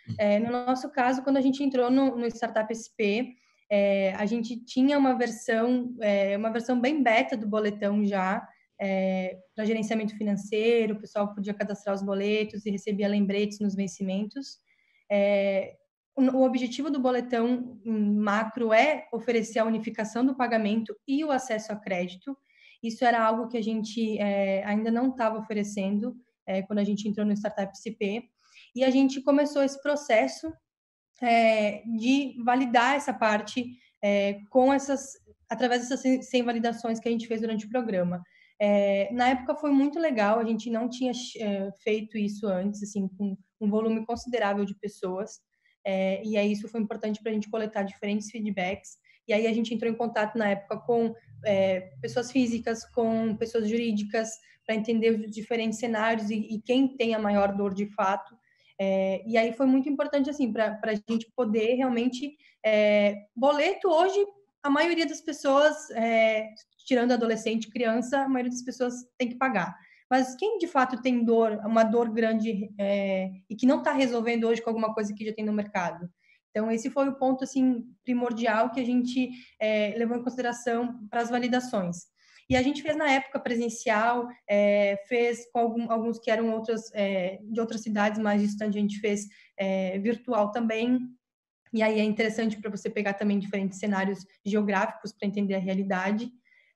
No nosso caso, quando a gente entrou no Startup SP, a gente tinha uma versão bem beta do boletão já, para gerenciamento financeiro, o pessoal podia cadastrar os boletos e recebia lembretes nos vencimentos. O objetivo do boletão macro é oferecer a unificação do pagamento e o acesso a crédito. Isso era algo que a gente ainda não estava oferecendo quando a gente entrou no Startup SP. E a gente começou esse processo de validar essa parte através dessas 100 validações que a gente fez durante o programa. Na época foi muito legal, a gente não tinha feito isso antes, assim, com um volume considerável de pessoas, e aí isso foi importante para a gente coletar diferentes feedbacks, e aí a gente entrou em contato na época com pessoas físicas, com pessoas jurídicas, para entender os diferentes cenários e quem tem a maior dor de fato. E aí foi muito importante, assim, para a gente poder realmente... boleto, hoje, a maioria das pessoas, tirando adolescente, criança, a maioria das pessoas tem que pagar. Mas quem, de fato, tem uma dor grande e que não está resolvendo hoje com alguma coisa que já tem no mercado? Então, esse foi o ponto, assim, primordial que a gente levou em consideração para as validações. E a gente fez na época presencial, fez com alguns que eram de outras cidades mais distantes, a gente fez virtual também. E aí é interessante para você pegar também diferentes cenários geográficos para entender a realidade.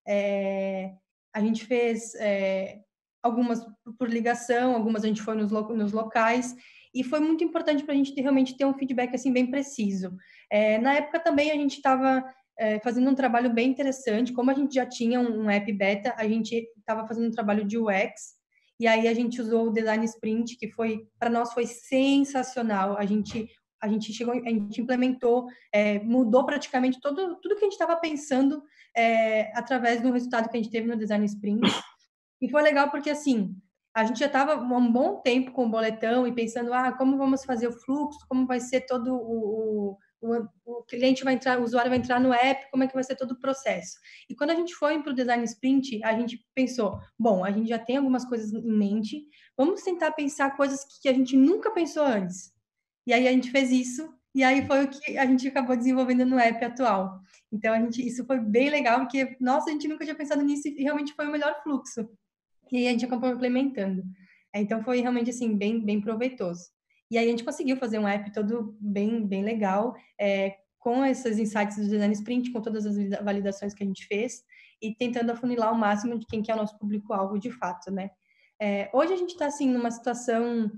A gente fez algumas por ligação, algumas a gente foi nos locais, e foi muito importante para a gente realmente ter um feedback assim bem preciso. Na época também a gente estava fazendo um trabalho bem interessante, como a gente já tinha um app beta, a gente estava fazendo um trabalho de UX, e aí a gente usou o Design Sprint, que para nós foi sensacional. A gente implementou, mudou praticamente tudo que a gente estava pensando através do resultado que a gente teve no Design Sprint. E foi legal porque, assim, a gente já estava um bom tempo com o boletão e pensando, como vamos fazer o fluxo, como vai ser todo o cliente vai entrar, o usuário vai entrar no app, como é que vai ser todo o processo. E quando a gente foi para o Design Sprint, a gente pensou, bom, a gente já tem algumas coisas em mente, vamos tentar pensar coisas que a gente nunca pensou antes. E aí a gente fez isso, e aí foi o que a gente acabou desenvolvendo no app atual. Então, isso foi bem legal, porque, nossa, a gente nunca tinha pensado nisso e realmente foi o melhor fluxo. E aí a gente acabou implementando. Então, foi realmente, assim, bem, bem proveitoso. E aí a gente conseguiu fazer um app todo bem, bem legal, com esses insights do Design Sprint, com todas as validações que a gente fez, e tentando afunilar o máximo de quem que é o nosso público-alvo de fato, né? Hoje a gente está, assim, numa situação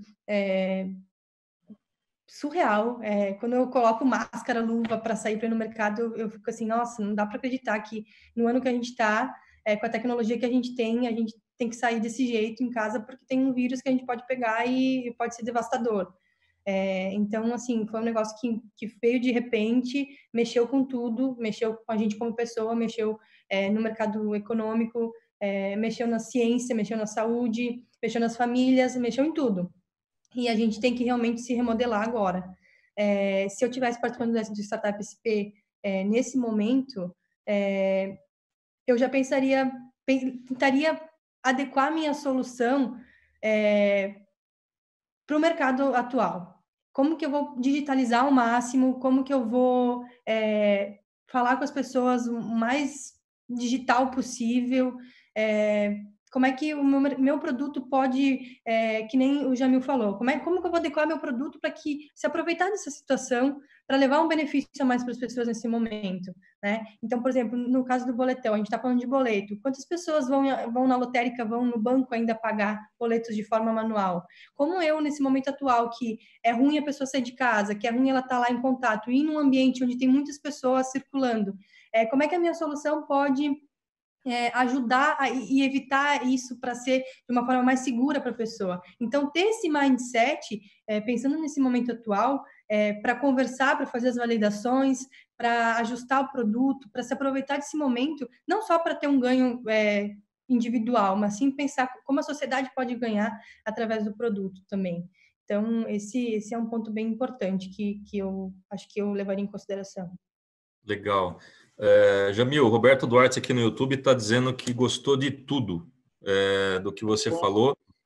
surreal. Quando eu coloco máscara, luva para sair para ir no mercado, eu fico assim, nossa, não dá para acreditar que no ano que a gente está, com a tecnologia que a gente tem que sair desse jeito em casa, porque tem um vírus que a gente pode pegar e pode ser devastador. Então, assim, foi um negócio que veio de repente, mexeu com tudo, mexeu com a gente como pessoa, mexeu no mercado econômico, mexeu na ciência, mexeu na saúde, mexeu nas famílias, mexeu em tudo. E a gente tem que realmente se remodelar agora. Se eu tivesse participando do Startup SP nesse momento, eu já tentaria adequar a minha solução para o mercado atual. Como que eu vou digitalizar ao máximo? Como que eu vou falar com as pessoas o mais digital possível? Como é que o meu produto pode, que nem o Jamil falou, como que eu vou adequar meu produto para que se aproveitar dessa situação para levar um benefício a mais para as pessoas nesse momento, né? Então, por exemplo, no caso do boletão, a gente está falando de boleto. Quantas pessoas vão na lotérica, vão no banco ainda pagar boletos de forma manual? Como eu, nesse momento atual, que é ruim a pessoa sair de casa, que é ruim ela estar lá em contato, e ir num ambiente onde tem muitas pessoas circulando, como é que a minha solução pode ajudar e evitar isso para ser de uma forma mais segura para a pessoa? Então, ter esse mindset, pensando nesse momento atual, para conversar, para fazer as validações, para ajustar o produto, para se aproveitar desse momento, não só para ter um ganho individual, mas sim pensar como a sociedade pode ganhar através do produto também. Então, esse é um ponto bem importante que eu acho que eu levaria em consideração. Legal. Jamil, o Roberto Duarte aqui no YouTube está dizendo que gostou de tudo do que você falou.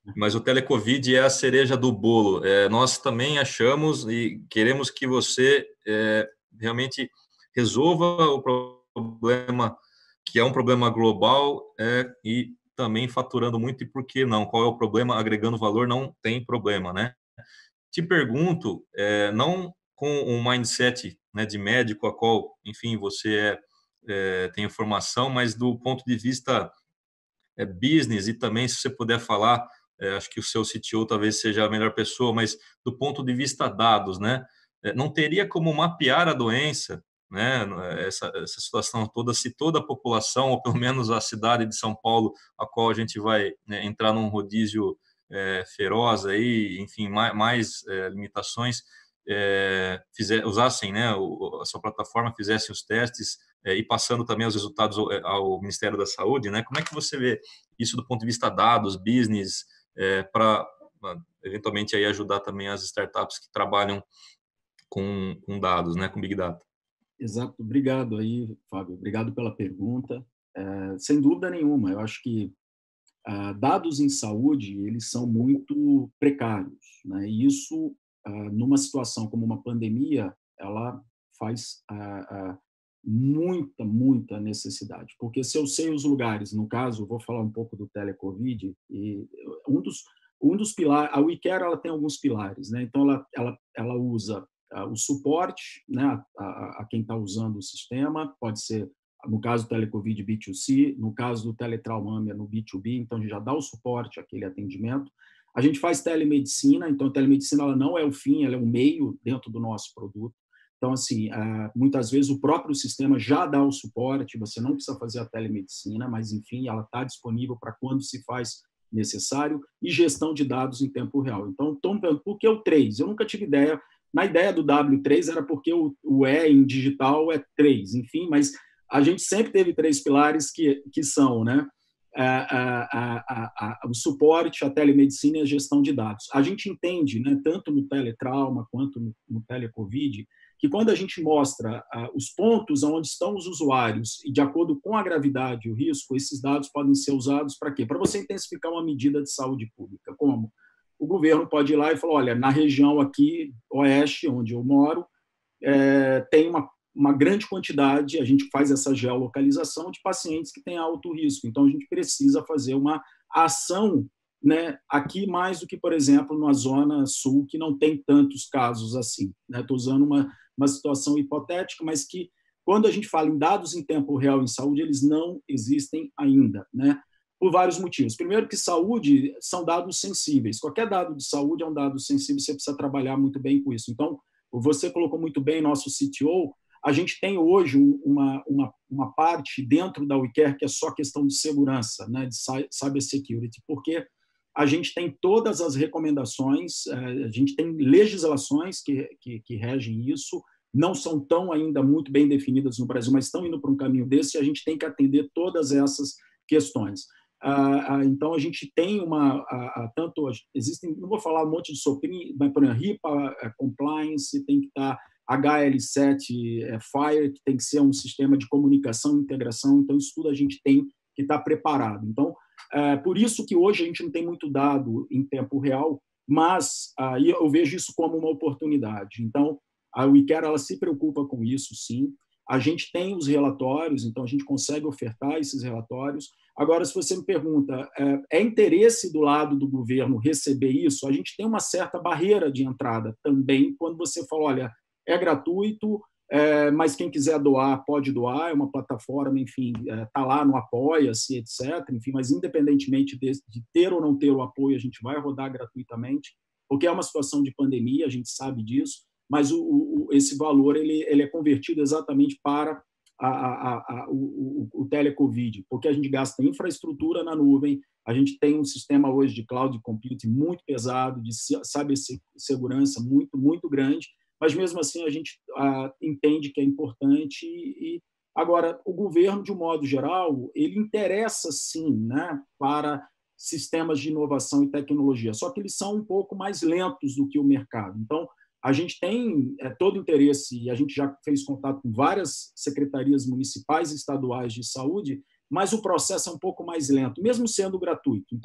Mas o Telecovid é a cereja do bolo. Nós também achamos e queremos que você realmente resolva o problema, que é um problema global, e também faturando muito. E por que não? Qual é o problema? Agregando valor não tem problema, né? Te pergunto, não com um mindset, né, de médico, a qual, enfim, você tem informação, mas do ponto de vista business, e também, se você puder falar, acho que o seu CTO talvez seja a melhor pessoa, mas do ponto de vista dados, né? Não teria como mapear a doença, né? Essa situação toda, se toda a população, ou pelo menos a cidade de São Paulo, a qual a gente vai, né, entrar num rodízio feroz aí, enfim, mais limitações, usassem, né, a sua plataforma, fizessem os testes, e passando também os resultados ao Ministério da Saúde, né? Como é que você vê isso do ponto de vista dados, business, para eventualmente aí ajudar também as startups que trabalham com dados, né, com Big Data? Exato, obrigado aí, Fábio, obrigado pela pergunta. Sem dúvida nenhuma, eu acho que dados em saúde, eles são muito precários, né? E isso, numa situação como uma pandemia, ela faz muita necessidade, porque se eu sei os lugares, no caso, vou falar um pouco do Telecovid, e um dos pilares, a WeCare, ela tem alguns pilares, né? Então ela usa o suporte, né, a quem está usando o sistema, pode ser, no caso do Telecovid, B2C, no caso do Teletraumâmia, no B2B, então a gente já dá o suporte àquele atendimento. A gente faz telemedicina, então a telemedicina ela não é o fim, ela é o meio dentro do nosso produto. Então, assim, muitas vezes o próprio sistema já dá o suporte, você não precisa fazer a telemedicina, mas, enfim, ela está disponível para quando se faz necessário, e gestão de dados em tempo real. Então, por que o 3? Eu nunca tive ideia. Na ideia do W3 era porque o E em digital é 3, enfim, mas a gente sempre teve 3 pilares que são, né, o suporte, a telemedicina e a gestão de dados. A gente entende, né, tanto no teletrauma quanto no telecovid, que quando a gente mostra os pontos onde estão os usuários e de acordo com a gravidade e o risco, esses dados podem ser usados para quê? Para você intensificar uma medida de saúde pública. Como? O governo pode ir lá e falar, olha, na região aqui, oeste, onde eu moro, tem uma grande quantidade, a gente faz essa geolocalização de pacientes que têm alto risco. Então, a gente precisa fazer uma ação, né, aqui mais do que, por exemplo, na Zona Sul, que não tem tantos casos assim. Estou usando uma situação hipotética, mas que, quando a gente fala em dados em tempo real em saúde, eles não existem ainda, né? Por vários motivos. Primeiro, que saúde são dados sensíveis. Qualquer dado de saúde é um dado sensível, você precisa trabalhar muito bem com isso. Então, você colocou muito bem nosso CTO, a gente tem hoje uma parte dentro da WeCare que é só questão de segurança, né, de cybersecurity, porque a gente tem todas as recomendações, a gente tem legislações que regem isso, não são tão ainda muito bem definidas no Brasil, mas estão indo para um caminho desse, e a gente tem que atender todas essas questões. Então, a gente tem tanto existem, não vou falar um monte de SOPRI, mas, por exemplo, HIPAA, compliance, tem que estar HL7, FHIR, que tem que ser um sistema de comunicação e integração, então isso tudo a gente tem que estar preparado. Então, por isso que hoje a gente não tem muito dado em tempo real, mas eu vejo isso como uma oportunidade. Então, a WeCare, ela se preocupa com isso, sim. A gente tem os relatórios, então a gente consegue ofertar esses relatórios. Agora, se você me pergunta, é interesse do lado do governo receber isso? A gente tem uma certa barreira de entrada também, quando você fala, olha, é gratuito, mas quem quiser doar, pode doar, é uma plataforma, enfim, está lá no Apoia-se, etc. Enfim, mas independentemente de ter ou não ter o apoio, a gente vai rodar gratuitamente, porque é uma situação de pandemia, a gente sabe disso, mas esse valor ele é convertido exatamente para o telecovid, porque a gente gasta infraestrutura na nuvem, a gente tem um sistema hoje de cloud computing muito pesado, de cibersegurança muito grande, mas mesmo assim a gente entende que é importante. E agora, o governo, de um modo geral, ele interessa sim, né, para sistemas de inovação e tecnologia, só que eles são um pouco mais lentos do que o mercado. Então, a gente tem todo interesse, e a gente já fez contato com várias secretarias municipais e estaduais de saúde, mas o processo é um pouco mais lento, mesmo sendo gratuito. Então,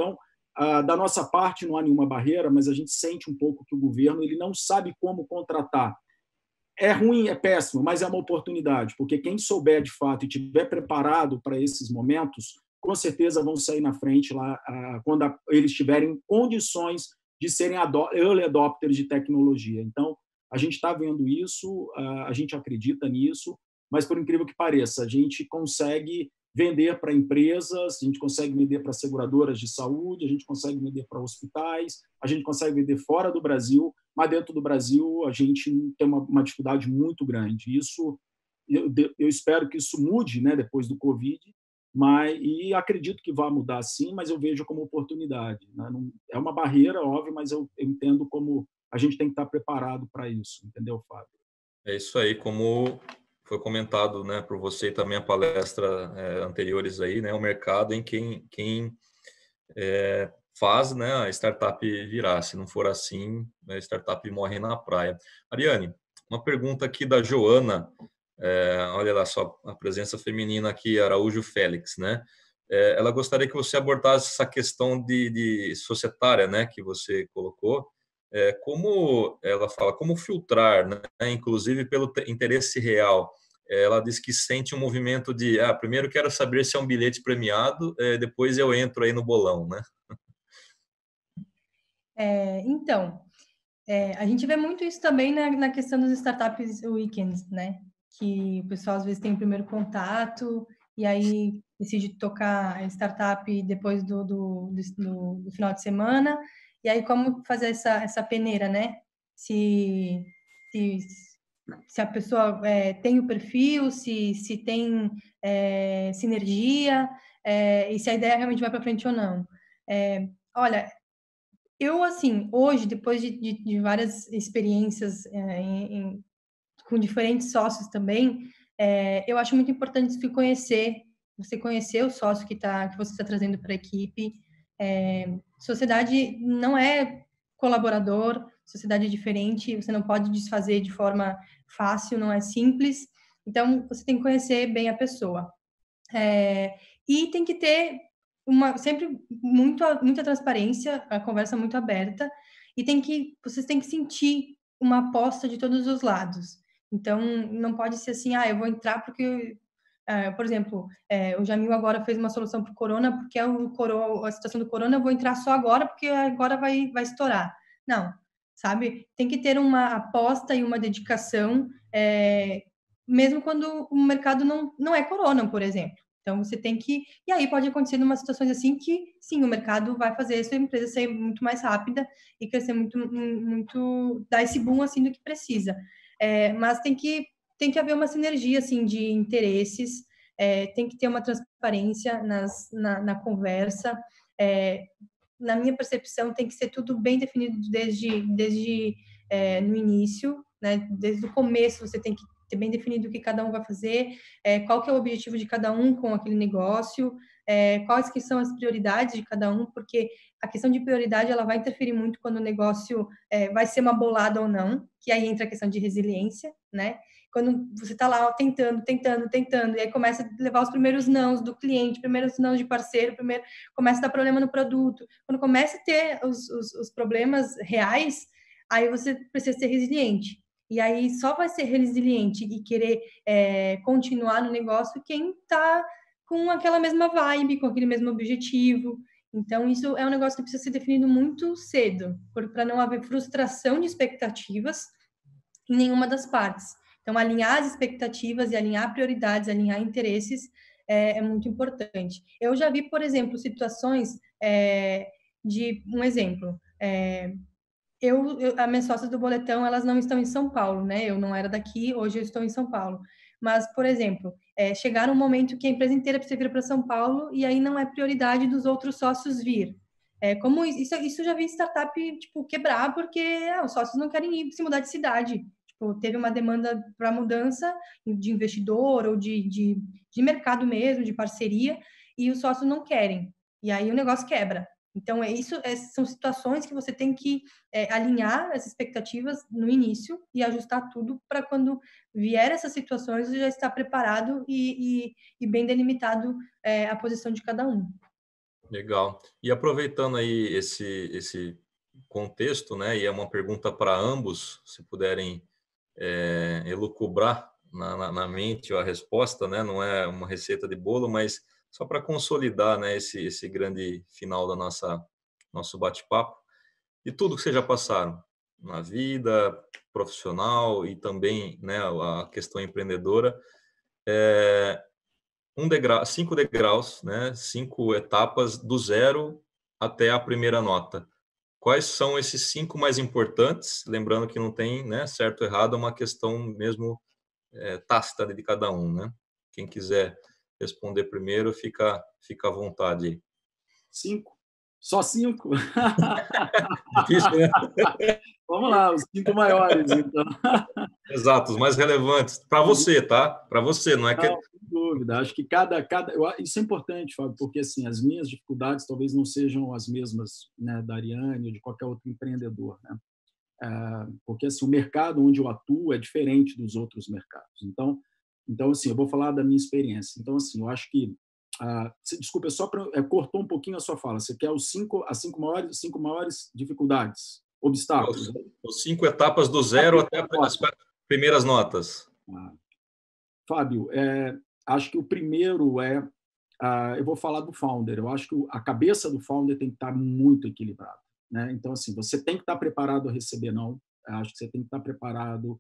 Da nossa parte, não há nenhuma barreira, mas a gente sente um pouco que o governo ele não sabe como contratar. É ruim, é péssimo, mas é uma oportunidade, porque quem souber de fato e estiver preparado para esses momentos, com certeza vão sair na frente lá quando eles tiverem condições de serem early adopters de tecnologia. Então, a gente está vendo isso, a gente acredita nisso, mas, por incrível que pareça, a gente consegue vender para empresas, a gente consegue vender para seguradoras de saúde, a gente consegue vender para hospitais, a gente consegue vender fora do Brasil, mas dentro do Brasil a gente tem uma dificuldade muito grande. Isso, eu espero que isso mude, né, depois do Covid, e acredito que vai mudar sim, mas eu vejo como oportunidade, né? Não, é uma barreira, óbvio, mas eu entendo como a gente tem que estar preparado para isso, entendeu, Fábio? É isso aí, como foi comentado, né, por você e também a palestra anteriores aí, né, o mercado em quem faz, né, a startup virar. Se não for assim, a startup morre na praia. Ariane, uma pergunta aqui da Joana. Olha lá só, a presença feminina aqui, Araújo Félix, né? Ela gostaria que você abordasse essa questão de societária, né, que você colocou. Como ela fala, como filtrar, né, inclusive pelo interesse real. Ela diz que sente um movimento de, primeiro quero saber se é um bilhete premiado, depois eu entro aí no bolão, né? Então, a gente vê muito isso também na questão dos startups weekends, né? Que o pessoal às vezes tem o primeiro contato e aí decide tocar a startup depois do final de semana. E aí como fazer essa peneira, né? Se, se, se a pessoa tem o perfil, se tem sinergia, e se a ideia realmente vai para frente ou não. Olha, eu, assim, hoje, depois de várias experiências com diferentes sócios também, eu acho muito importante você conhecer o sócio que você está trazendo para a equipe. Sociedade não é colaborador, sociedade é diferente, você não pode desfazer de forma fácil, não é simples. Então, você tem que conhecer bem a pessoa. E tem que ter sempre muita transparência, a conversa muito aberta, e vocês têm que sentir uma aposta de todos os lados. Então, não pode ser assim, eu vou entrar porque, por exemplo, o Jamil agora fez uma solução para o Corona, porque a situação do Corona, eu vou entrar só agora, porque agora vai estourar. Não, sabe? Tem que ter uma aposta e uma dedicação, mesmo quando o mercado não é Corona, por exemplo. Então, você tem que... E aí pode acontecer em umas situações assim que, sim, o mercado vai fazer a sua empresa ser muito mais rápida e crescer muito dar esse boom, assim, do que precisa. Mas tem que haver uma sinergia, assim, de interesses, tem que ter uma transparência na conversa. Na minha percepção, tem que ser tudo bem definido desde no início, né? Desde o começo, você tem que ter bem definido o que cada um vai fazer, qual que é o objetivo de cada um com aquele negócio, quais que são as prioridades de cada um, porque a questão de prioridade ela vai interferir muito quando o negócio vai ser uma bolada ou não, que aí entra a questão de resiliência, né? Quando você está lá tentando, e aí começa a levar os primeiros nãos do cliente, primeiros nãos de parceiro, começa a dar problema no produto. Quando começa a ter os problemas reais, aí você precisa ser resiliente. E aí só vai ser resiliente e querer continuar no negócio quem está com aquela mesma vibe, com aquele mesmo objetivo. Então, isso é um negócio que precisa ser definido muito cedo, para não haver frustração de expectativas em nenhuma das partes. Então, alinhar as expectativas e alinhar prioridades, alinhar interesses é muito importante. Eu já vi, por exemplo, situações de... Um exemplo, as minhas sócias do Boletão, elas não estão em São Paulo, né? Eu não era daqui, hoje eu estou em São Paulo. Mas, por exemplo, chegar um momento que a empresa inteira precisa vir para São Paulo e aí não é prioridade dos outros sócios vir. Como isso já vi startup, tipo, quebrar porque os sócios não querem ir se mudar de cidade. Tipo, teve uma demanda para mudança de investidor ou de mercado mesmo, de parceria, e os sócios não querem. E aí o negócio quebra. Então, são situações que você tem que alinhar as expectativas no início e ajustar tudo para quando vier essas situações, você já estar preparado e bem delimitado a posição de cada um. Legal. E aproveitando aí esse contexto, né? E é uma pergunta para ambos, se puderem elucubrar na mente a resposta, né? Não é uma receita de bolo, mas só para consolidar, né? Esse grande final da nosso bate-papo. E tudo que vocês já passaram na vida profissional e também, né? A questão empreendedora. 5 degraus, né? 5 etapas do zero até a primeira nota. Quais são esses 5 mais importantes? Lembrando que não tem, né, certo ou errado, é uma questão mesmo tácita de cada um, né? Quem quiser responder primeiro, fica à vontade. 5. Só 5? Difícil, né? Vamos lá, os 5 maiores, então. Exato, os mais relevantes. Para você, tá? Para você, não é que... Não, sem dúvida. Acho que isso é importante, Fábio, porque assim, as minhas dificuldades talvez não sejam as mesmas, né, da Ariane ou de qualquer outro empreendedor, né? Porque assim, o mercado onde eu atuo é diferente dos outros mercados. Então assim, eu vou falar da minha experiência. Então assim, eu acho que desculpa, cortou um pouquinho a sua fala. Você quer as 5 maiores dificuldades, obstáculos? Os 5 etapas do zero até as primeiras notas. Fábio, acho que o primeiro eu vou falar do founder. Eu acho que a cabeça do founder tem que estar muito equilibrada, né? Então, assim, você tem que estar preparado a receber não. Acho que você tem que estar preparado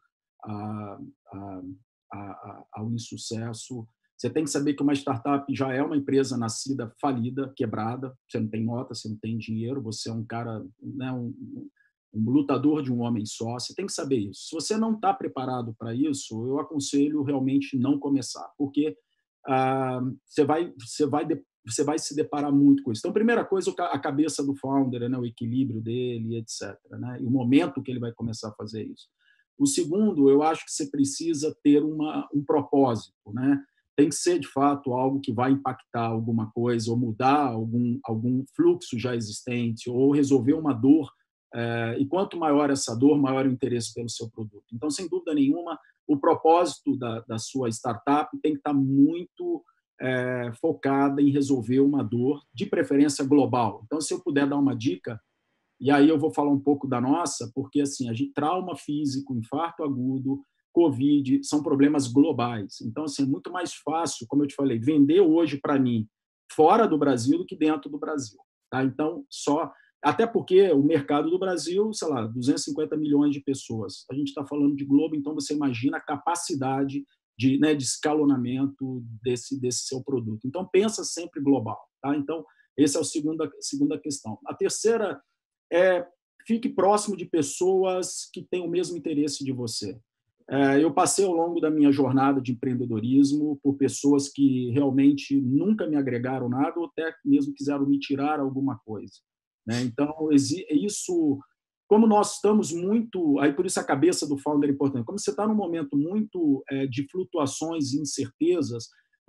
ao insucesso. Você tem que saber que uma startup já é uma empresa nascida, falida, quebrada. Você não tem nota, você não tem dinheiro, você é um cara, né, um lutador de um homem só. Você tem que saber isso. Se você não está preparado para isso, eu aconselho realmente não começar, porque você vai se deparar muito com isso. Então, primeira coisa, a cabeça do founder, né, o equilíbrio dele, etc., né, e o momento que ele vai começar a fazer isso. O segundo, eu acho que você precisa ter um propósito, né? Tem que ser, de fato, algo que vai impactar alguma coisa ou mudar algum fluxo já existente ou resolver uma dor. E quanto maior essa dor, maior o interesse pelo seu produto. Então, sem dúvida nenhuma, o propósito da sua startup tem que estar muito focada em resolver uma dor, de preferência global. Então, se eu puder dar uma dica, e aí eu vou falar um pouco da nossa, porque assim, trauma físico, infarto agudo, Covid, são problemas globais. Então, assim, é muito mais fácil, como eu te falei, vender hoje para mim fora do Brasil do que dentro do Brasil. Tá? Então, até porque o mercado do Brasil, sei lá, 250 milhões de pessoas. A gente está falando de globo, então você imagina a capacidade de escalonamento desse seu produto. Então, pensa sempre global. Tá? Então, essa é a segunda questão. A terceira fique próximo de pessoas que têm o mesmo interesse de você. Eu passei ao longo da minha jornada de empreendedorismo por pessoas que realmente nunca me agregaram nada ou até mesmo quiseram me tirar alguma coisa, né? Então, isso, como nós estamos muito... Aí por isso a cabeça do founder é importante. Como você está num momento muito de flutuações e incertezas,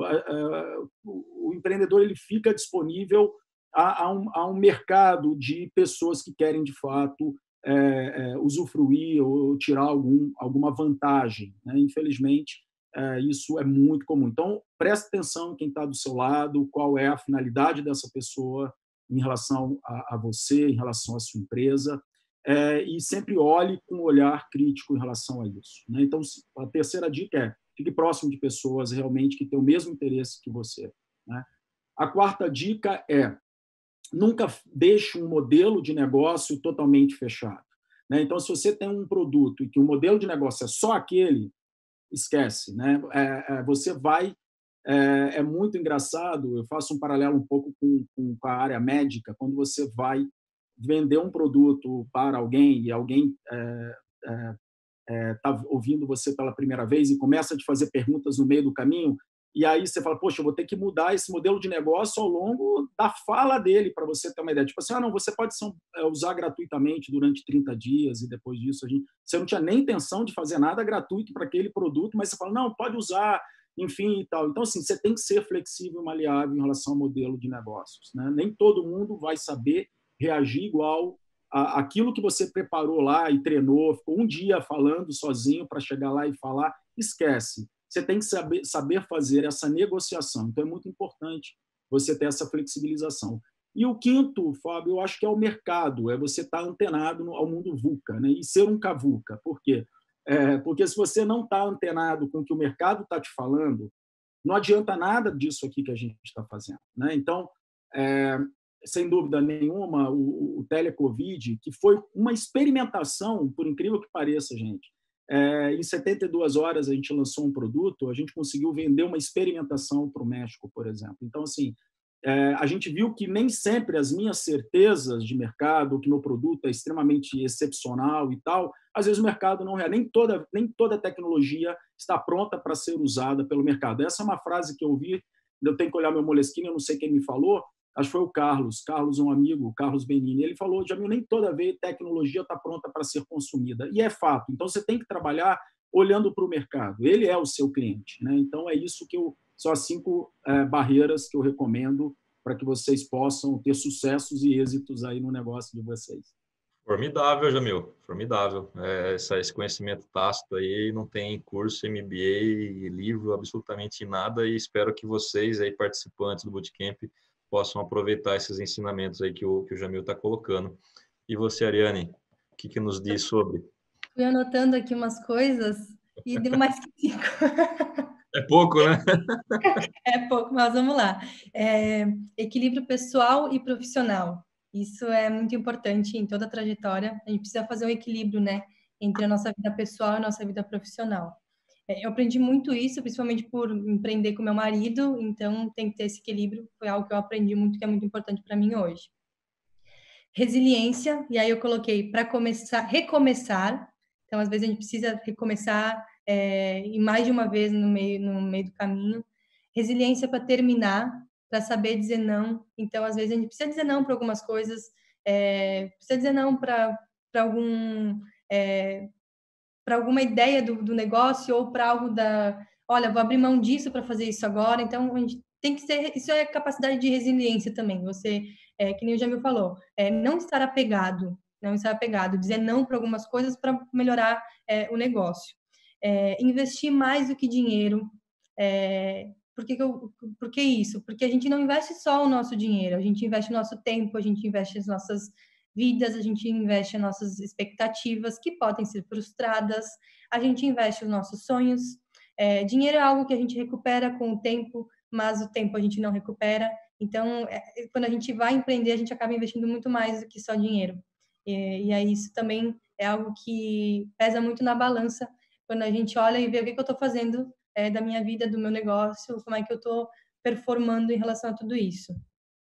o empreendedor ele fica disponível a um mercado de pessoas que querem, de fato, usufruir ou tirar alguma vantagem, né? Infelizmente, isso é muito comum. Então, preste atenção em quem está do seu lado, qual é a finalidade dessa pessoa em relação a você, em relação à sua empresa, e sempre olhe com um olhar crítico em relação a isso, né? Então, a terceira dica é: fique próximo de pessoas realmente que têm o mesmo interesse que você, né? A quarta dica é: nunca deixe um modelo de negócio totalmente fechado, né? Então, se você tem um produto e que o modelo de negócio é só aquele, esquece, né? Você vai... É muito engraçado, eu faço um paralelo um pouco com a área médica, quando você vai vender um produto para alguém e alguém está ouvindo você pela primeira vez e começa a te fazer perguntas no meio do caminho, e aí você fala: poxa, eu vou ter que mudar esse modelo de negócio ao longo da fala dele, para você ter uma ideia. Tipo assim, não, você pode usar gratuitamente durante 30 dias e depois disso você não tinha nem intenção de fazer nada gratuito para aquele produto, mas você fala: não, pode usar, enfim e tal. Então, assim, você tem que ser flexível e maleável em relação ao modelo de negócios, né? Nem todo mundo vai saber reagir igual aquilo que você preparou lá e treinou, ficou um dia falando sozinho para chegar lá e falar, esquece. Você tem que saber fazer essa negociação. Então, é muito importante você ter essa flexibilização. E o quinto, Fábio, eu acho que é o mercado, é você estar antenado ao mundo VUCA, né? E ser um CAVUCA. Por quê? Porque se você não está antenado com o que o mercado está te falando, não adianta nada disso aqui que a gente está fazendo, né? Então, sem dúvida nenhuma, o telecovid, que foi uma experimentação, por incrível que pareça, gente, em 72 horas a gente lançou um produto, a gente conseguiu vender uma experimentação para o México, por exemplo. Então, assim, a gente viu que nem sempre as minhas certezas de mercado, que meu produto é extremamente excepcional e tal, às vezes o mercado não é, nem toda tecnologia está pronta para ser usada pelo mercado. Essa é uma frase que eu ouvi, eu tenho que olhar meu Moleskine, eu não sei quem me falou, acho que foi o Carlos, um amigo, o Carlos Benini, ele falou, Jamil, nem toda vez tecnologia está pronta para ser consumida, e é fato, então você tem que trabalhar olhando para o mercado, ele é o seu cliente, né? Então é isso que são as 5 barreiras que eu recomendo para que vocês possam ter sucessos e êxitos aí no negócio de vocês. Formidável, Jamil, formidável. Esse conhecimento tácito aí não tem curso, MBA, livro, absolutamente nada, e espero que vocês aí, participantes do Bootcamp, possam aproveitar esses ensinamentos aí que o Jamil está colocando. E você, Ariane, o que nos diz sobre? Fui anotando aqui umas coisas e deu mais que 5. É pouco, né? É pouco, mas vamos lá. Equilíbrio pessoal e profissional. Isso é muito importante em toda a trajetória. A gente precisa fazer um equilíbrio, né, entre a nossa vida pessoal e a nossa vida profissional. Eu aprendi muito isso, principalmente por empreender com meu marido, então tem que ter esse equilíbrio. Foi algo que eu aprendi muito, que é muito importante para mim hoje. Resiliência, e aí eu coloquei para recomeçar. Então, às vezes a gente precisa recomeçar e mais de uma vez no meio do caminho. Resiliência para terminar, para saber dizer não. Então, às vezes a gente precisa dizer não para algumas coisas, precisa dizer não para algum para alguma ideia do negócio ou para algo olha, vou abrir mão disso para fazer isso agora. Então, a gente tem que ser, isso é capacidade de resiliência também. Você, que nem o Jamil falou, não estar apegado, dizer não para algumas coisas para melhorar o negócio. Investir mais do que dinheiro. Por que isso? Porque a gente não investe só o nosso dinheiro, a gente investe o nosso tempo, a gente investe as nossas vidas, a gente investe as nossas expectativas que podem ser frustradas, a gente investe os nossos sonhos. Dinheiro é algo que a gente recupera com o tempo, mas o tempo a gente não recupera. Então, quando a gente vai empreender, a gente acaba investindo muito mais do que só dinheiro. E aí isso também é algo que pesa muito na balança, quando a gente olha e vê o que eu estou fazendo da minha vida, do meu negócio, como é que eu estou performando em relação a tudo isso.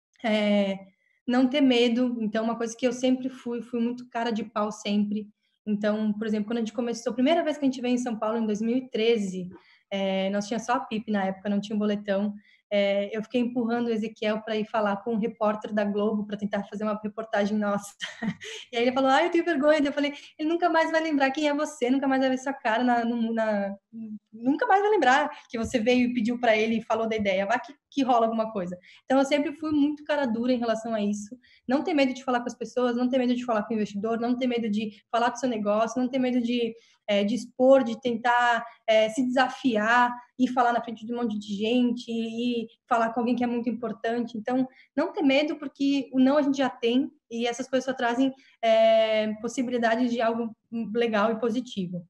Não ter medo. Então, uma coisa que eu sempre fui muito cara de pau sempre. Então, por exemplo, quando a gente começou, a primeira vez que a gente veio em São Paulo, em 2013, nós tinha só a PIP na época, não tinha um boletão. Eu fiquei empurrando o Ezequiel para ir falar com um repórter da Globo para tentar fazer uma reportagem nossa. E aí ele falou, eu tenho vergonha. Eu falei, ele nunca mais vai lembrar quem é você, nunca mais vai ver sua cara, nunca mais vai lembrar que você veio e pediu para ele e falou da ideia. Vai que rola alguma coisa. Então, eu sempre fui muito cara dura em relação a isso. Não ter medo de falar com as pessoas, não ter medo de falar com o investidor, não ter medo de falar com o seu negócio, não ter medo de expor, de tentar se desafiar e falar na frente de um monte de gente e falar com alguém que é muito importante. Então, não ter medo, porque o não a gente já tem e essas coisas só trazem possibilidades de algo legal e positivo.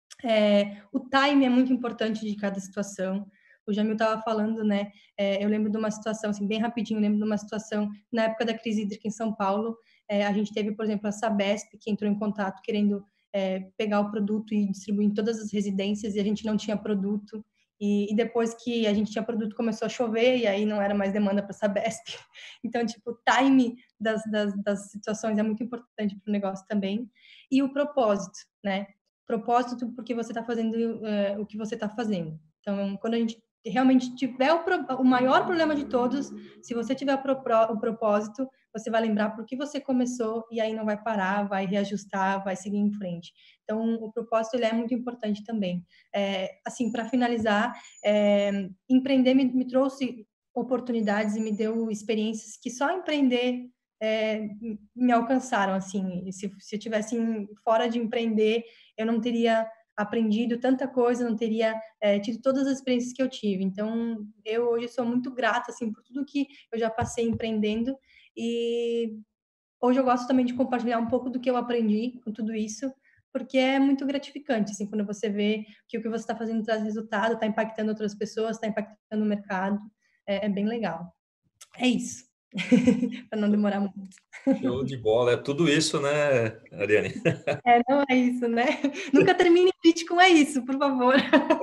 O time é muito importante de cada situação. O Jamil estava falando, né? Eu lembro de uma situação, assim, bem rapidinho, lembro de uma situação na época da crise hídrica em São Paulo. A gente teve, por exemplo, a Sabesp, que entrou em contato querendo pegar o produto e distribuir em todas as residências, e a gente não tinha produto. E depois que a gente tinha produto, começou a chover, e aí não era mais demanda para a Sabesp. Então, tipo, o time das situações é muito importante para o negócio também. E o propósito, né? Propósito porque você está fazendo o que você está fazendo. Então, quando a gente realmente tiver o maior problema de todos, se você tiver o propósito, você vai lembrar por que você começou e aí não vai parar, vai reajustar, vai seguir em frente. Então, o propósito ele é muito importante também. Assim, para finalizar, empreender me trouxe oportunidades e me deu experiências que só empreender me alcançaram. Assim, se eu tivesse fora de empreender, eu não teria aprendido tanta coisa, não teria tido todas as experiências que eu tive. Então, eu hoje sou muito grata assim por tudo que eu já passei empreendendo E hoje eu gosto também de compartilhar um pouco do que eu aprendi com tudo isso, porque é muito gratificante, assim, quando você vê que o que você está fazendo traz resultado, está impactando outras pessoas, está impactando o mercado, é bem legal. É isso, para não demorar muito. Show de bola, é tudo isso, né, Ariane? Não é isso, né? Nunca termine o pitch com é isso, por favor.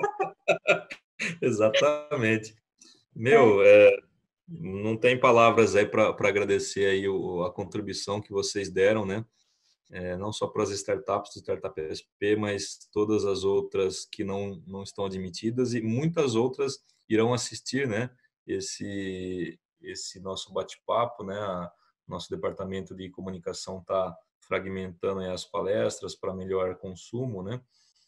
Exatamente. Meu, não tem palavras aí para agradecer aí a contribuição que vocês deram, né? Não só para as startups do Startup SP, mas todas as outras que não estão admitidas e muitas outras irão assistir, né? Esse nosso bate-papo, né? Nosso departamento de comunicação está fragmentando aí as palestras para melhor consumo, né?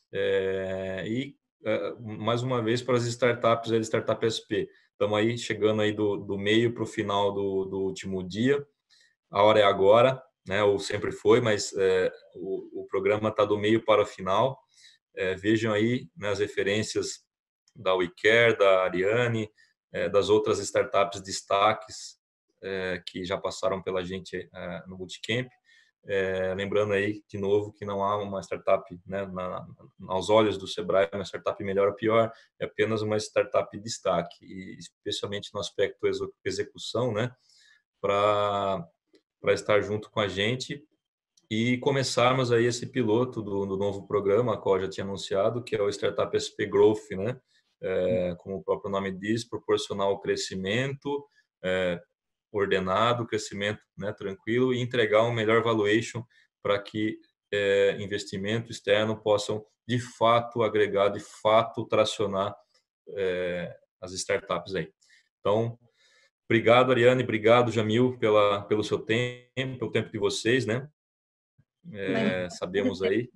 Mais uma vez para as startups aí, Startup SP, estamos aí chegando aí do meio para o final do último dia, a hora é agora, né? Ou sempre foi, mas o programa está do meio para o final. Vejam aí, né, as referências da WeCare, da Ariane, das outras startups destaques que já passaram pela gente no Bootcamp. Lembrando aí, de novo, que não há uma startup, né, aos olhos do Sebrae, uma startup melhor ou pior, é apenas uma startup destaque, e especialmente no aspecto execução, né, para estar junto com a gente e começarmos aí esse piloto do novo programa, a qual eu já tinha anunciado, que é o Startup SP Growth, né? Como o próprio nome diz, proporcionar o crescimento ordenado, crescimento, né, tranquilo, e entregar um melhor valuation para que investimento externo possam, de fato, agregar, de fato, tracionar as startups aí. Então, obrigado, Ariane, obrigado, Jamil, pelo seu tempo, pelo tempo de vocês, né? Sabemos aí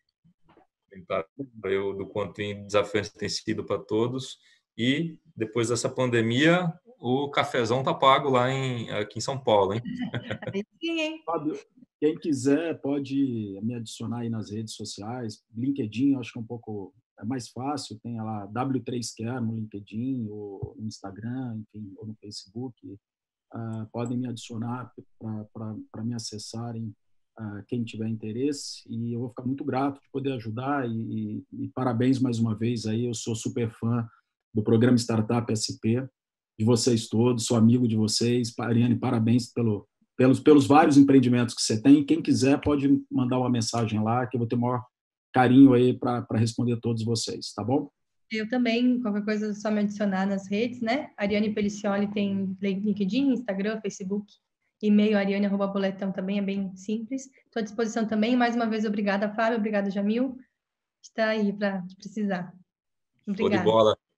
do quanto desafiante tem sido para todos. E depois dessa pandemia, o cafezão tá pago lá aqui em São Paulo, hein? Sim, hein? Fábio, quem quiser pode me adicionar aí nas redes sociais. LinkedIn, acho que é um pouco mais fácil. Tem lá W3Care no LinkedIn, ou no Instagram, enfim, ou no Facebook. Podem me adicionar para me acessarem, quem tiver interesse, e eu vou ficar muito grato de poder ajudar, e parabéns mais uma vez aí. Eu sou super fã do programa Startup SP, de vocês todos, sou amigo de vocês. Ariane, parabéns pelos vários empreendimentos que você tem. Quem quiser pode mandar uma mensagem lá, que eu vou ter o maior carinho aí para responder todos vocês, tá bom? Eu também, qualquer coisa é só me adicionar nas redes, né? Ariane Pelicioli tem LinkedIn, Instagram, Facebook, e-mail ariane@boletão também, é bem simples. Estou à disposição também. Mais uma vez, obrigada, Fábio, obrigada, Jamil. Está aí para precisar. Show de Obrigada. bola.